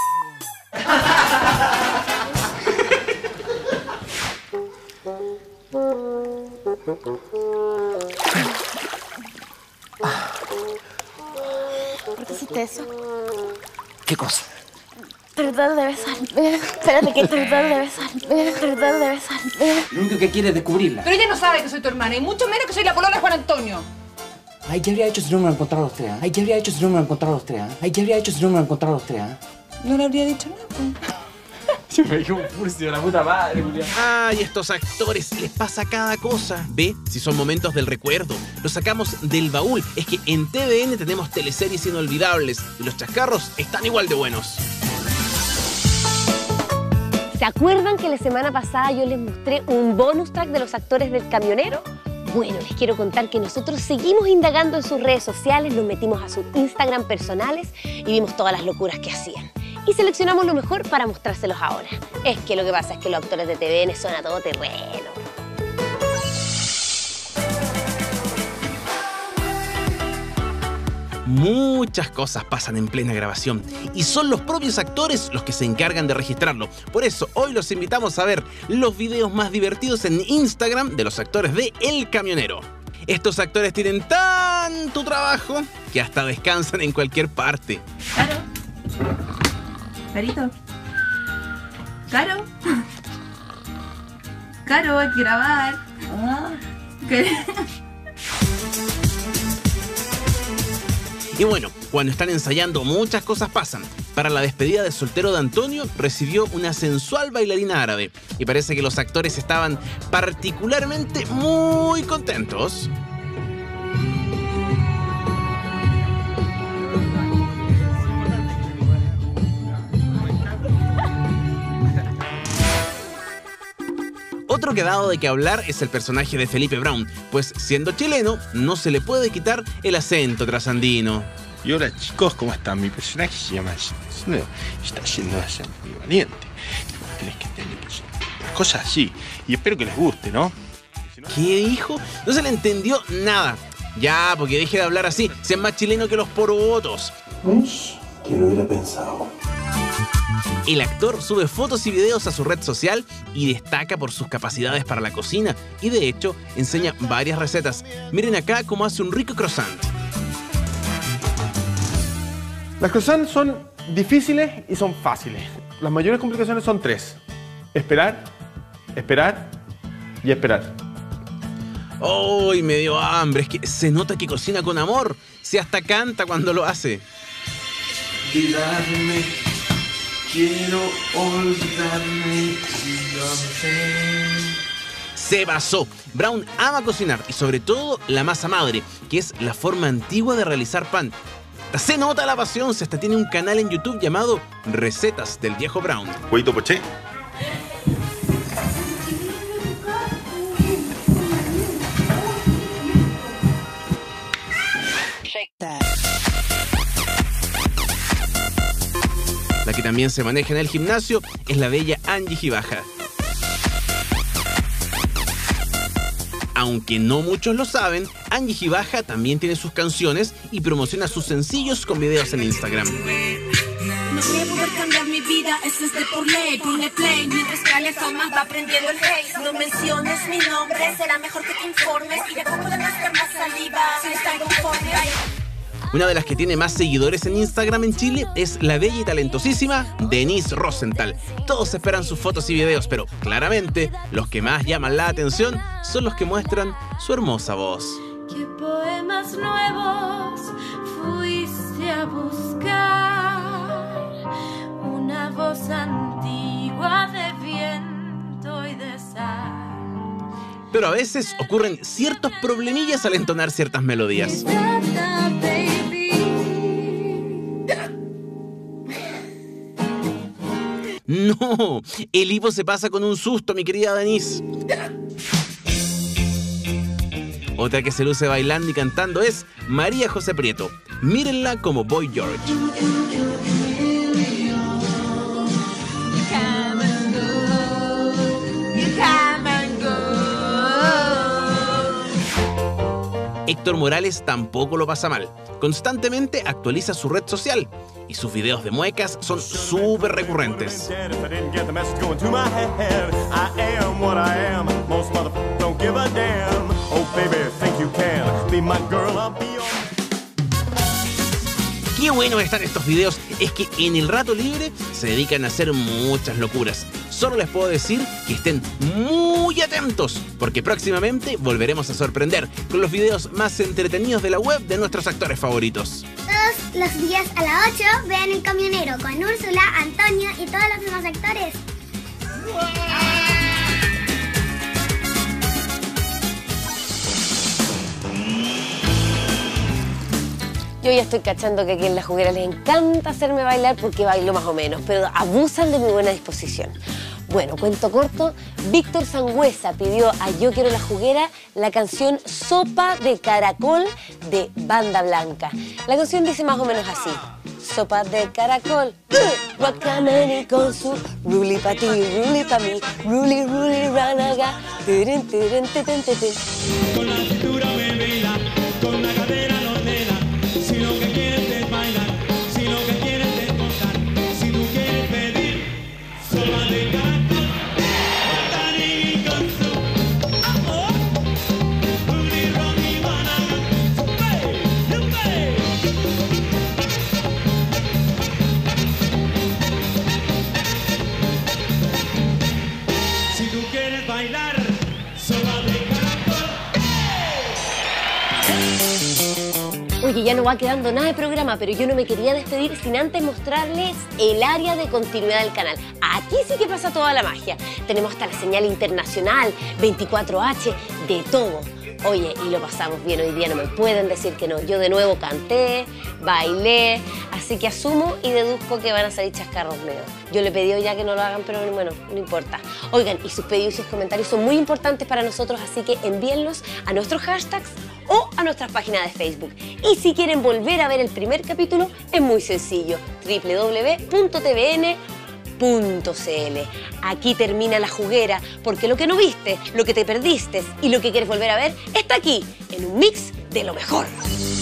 ¿Por qué hiciste eso? ¿Qué cosa? Tratar de besarme. Espérate que tratar de besarme. Tratar de besarme. Lo único que quiere es descubrirla. Pero ella no sabe que soy tu hermana, y mucho menos que soy la polola de Juan Antonio. Ay, ¿qué habría hecho si no me lo encontrara los tres? Ay, ¿qué habría hecho si no me lo encontrara los tres? Ay, ¿qué habría hecho si no me lo encontrara los tres? No le habría dicho nada, pues. Yo me dije un furcio, la puta madre, Julián. Ay, estos actores les pasa cada cosa. Ve si son momentos del recuerdo. Los sacamos del baúl. Es que en T V N tenemos teleseries inolvidables y los chascarros están igual de buenos. ¿Se acuerdan que la semana pasada yo les mostré un bonus track de los actores del Camionero? Bueno, les quiero contar que nosotros seguimos indagando en sus redes sociales, nos metimos a sus Instagram personales y vimos todas las locuras que hacían. Y seleccionamos lo mejor para mostrárselos ahora. Es que lo que pasa es que los actores de T V N son a todo terreno. Muchas cosas pasan en plena grabación y son los propios actores los que se encargan de registrarlo. Por eso hoy los invitamos a ver los videos más divertidos en Instagram de los actores de El Camionero. Estos actores tienen tanto trabajo que hasta descansan en cualquier parte. Caro. Carito. Caro. Caro, hay que grabar. Ah. Y bueno, cuando están ensayando muchas cosas pasan. Para la despedida de soltero de Antonio recibió una sensual bailarina árabe y parece que los actores estaban particularmente muy contentos. Otro que ha dado de qué hablar es el personaje de Felipe Brown, pues siendo chileno no se le puede quitar el acento trasandino. Y hola chicos, ¿cómo están? Mi personaje se llama Snow, está yendo a ser muy valiente. Tenés que tener cosas así, y espero que les guste, ¿no? ¿Qué dijo? No se le entendió nada. Ya, porque deje de hablar así, sea más chileno que los porotos. ¿Ves? Que lo hubiera pensado. El actor sube fotos y videos a su red social y destaca por sus capacidades para la cocina y de hecho enseña varias recetas. Miren acá cómo hace un rico croissant. Las croissants son difíciles y son fáciles. Las mayores complicaciones son tres. Esperar, esperar y esperar. ¡Uy, me dio hambre! Es que se nota que cocina con amor. Se hasta canta cuando lo hace. Olvidarme, quiero olvidarme y yo sé. Se basó. Brown ama cocinar y sobre todo la masa madre, que es la forma antigua de realizar pan. Se nota la pasión, se hasta tiene un canal en YouTube llamado Recetas del Viejo Brown. Huevito poché. La que también se maneja en el gimnasio es la bella Angie Gibaja. Aunque no muchos lo saben, Angie Gibaja también tiene sus canciones y promociona sus sencillos con videos en Instagram. No voy a poder cambiar mi vida, eso es de por ley. Ponle play, mientras que la fama va aprendiendo el hate. No menciones mi nombre, será mejor que te informes. Y de poco de gastar más saliva, si están conforme. Una de las que tiene más seguidores en Instagram en Chile es la bella y talentosísima Denise Rosenthal. Todos esperan sus fotos y videos, pero claramente los que más llaman la atención son los que muestran su hermosa voz. ¿Qué poemas nuevos fuiste a buscar? Una voz antigua de viento y de sal. Pero a veces ocurren ciertos problemillas al entonar ciertas melodías. No, el hipo se pasa con un susto, mi querida Denise. Otra que se luce bailando y cantando es María José Prieto. Mírenla como Boy George. Héctor Morales tampoco lo pasa mal. Constantemente actualiza su red social y sus videos de muecas son súper recurrentes. Qué buenos están estos videos, es que en el rato libre se dedican a hacer muchas locuras. Solo les puedo decir que estén muy atentos, porque próximamente volveremos a sorprender con los videos más entretenidos de la web de nuestros actores favoritos. Todos los días a las ocho vean El Camionero con Úrsula, Antonio y todos los demás actores. Yo ya estoy cachando que aquí en La Juguera les encanta hacerme bailar porque bailo más o menos, pero abusan de mi buena disposición. Bueno, cuento corto, Víctor Sangüesa pidió a Yo Quiero La Juguera la canción Sopa de Caracol de Banda Blanca. La canción dice más o menos así: sopa de caracol, guacamole con su ruli pa' ti, ruli pa' mí, ruli, ruli, ranaga, tirin, tirin, tirin, tirin. Con la cintura bebida, con la cadera no nena, si lo que quieres es bailar, si lo que quieres es contar, si tú quieres pedir sopa de caracol, guacamole con su amor, ruli, ruli, ranaga, yupe, yupe. Si tú quieres bailar, sopa de caracol, ¡hey! Oye, ya no va quedando nada de programa, pero yo no me quería despedir sin antes mostrarles el área de continuidad del canal. Aquí sí que pasa toda la magia. Tenemos hasta la señal internacional, veinticuatro H, de todo. Oye, y lo pasamos bien hoy día, no me pueden decir que no. Yo de nuevo canté, bailé, así que asumo y deduzco que van a salir chascarros medio. Yo le pedí ya que no lo hagan, pero bueno, no importa. Oigan, y sus pedidos y sus comentarios son muy importantes para nosotros, así que envíenlos a nuestros hashtags o a nuestras páginas de Facebook. Y si quieren volver a ver el primer capítulo, es muy sencillo, doble u doble u doble u punto t v n punto c l. Aquí termina la juguera, porque lo que no viste, lo que te perdiste y lo que quieres volver a ver está aquí, en un mix de lo mejor.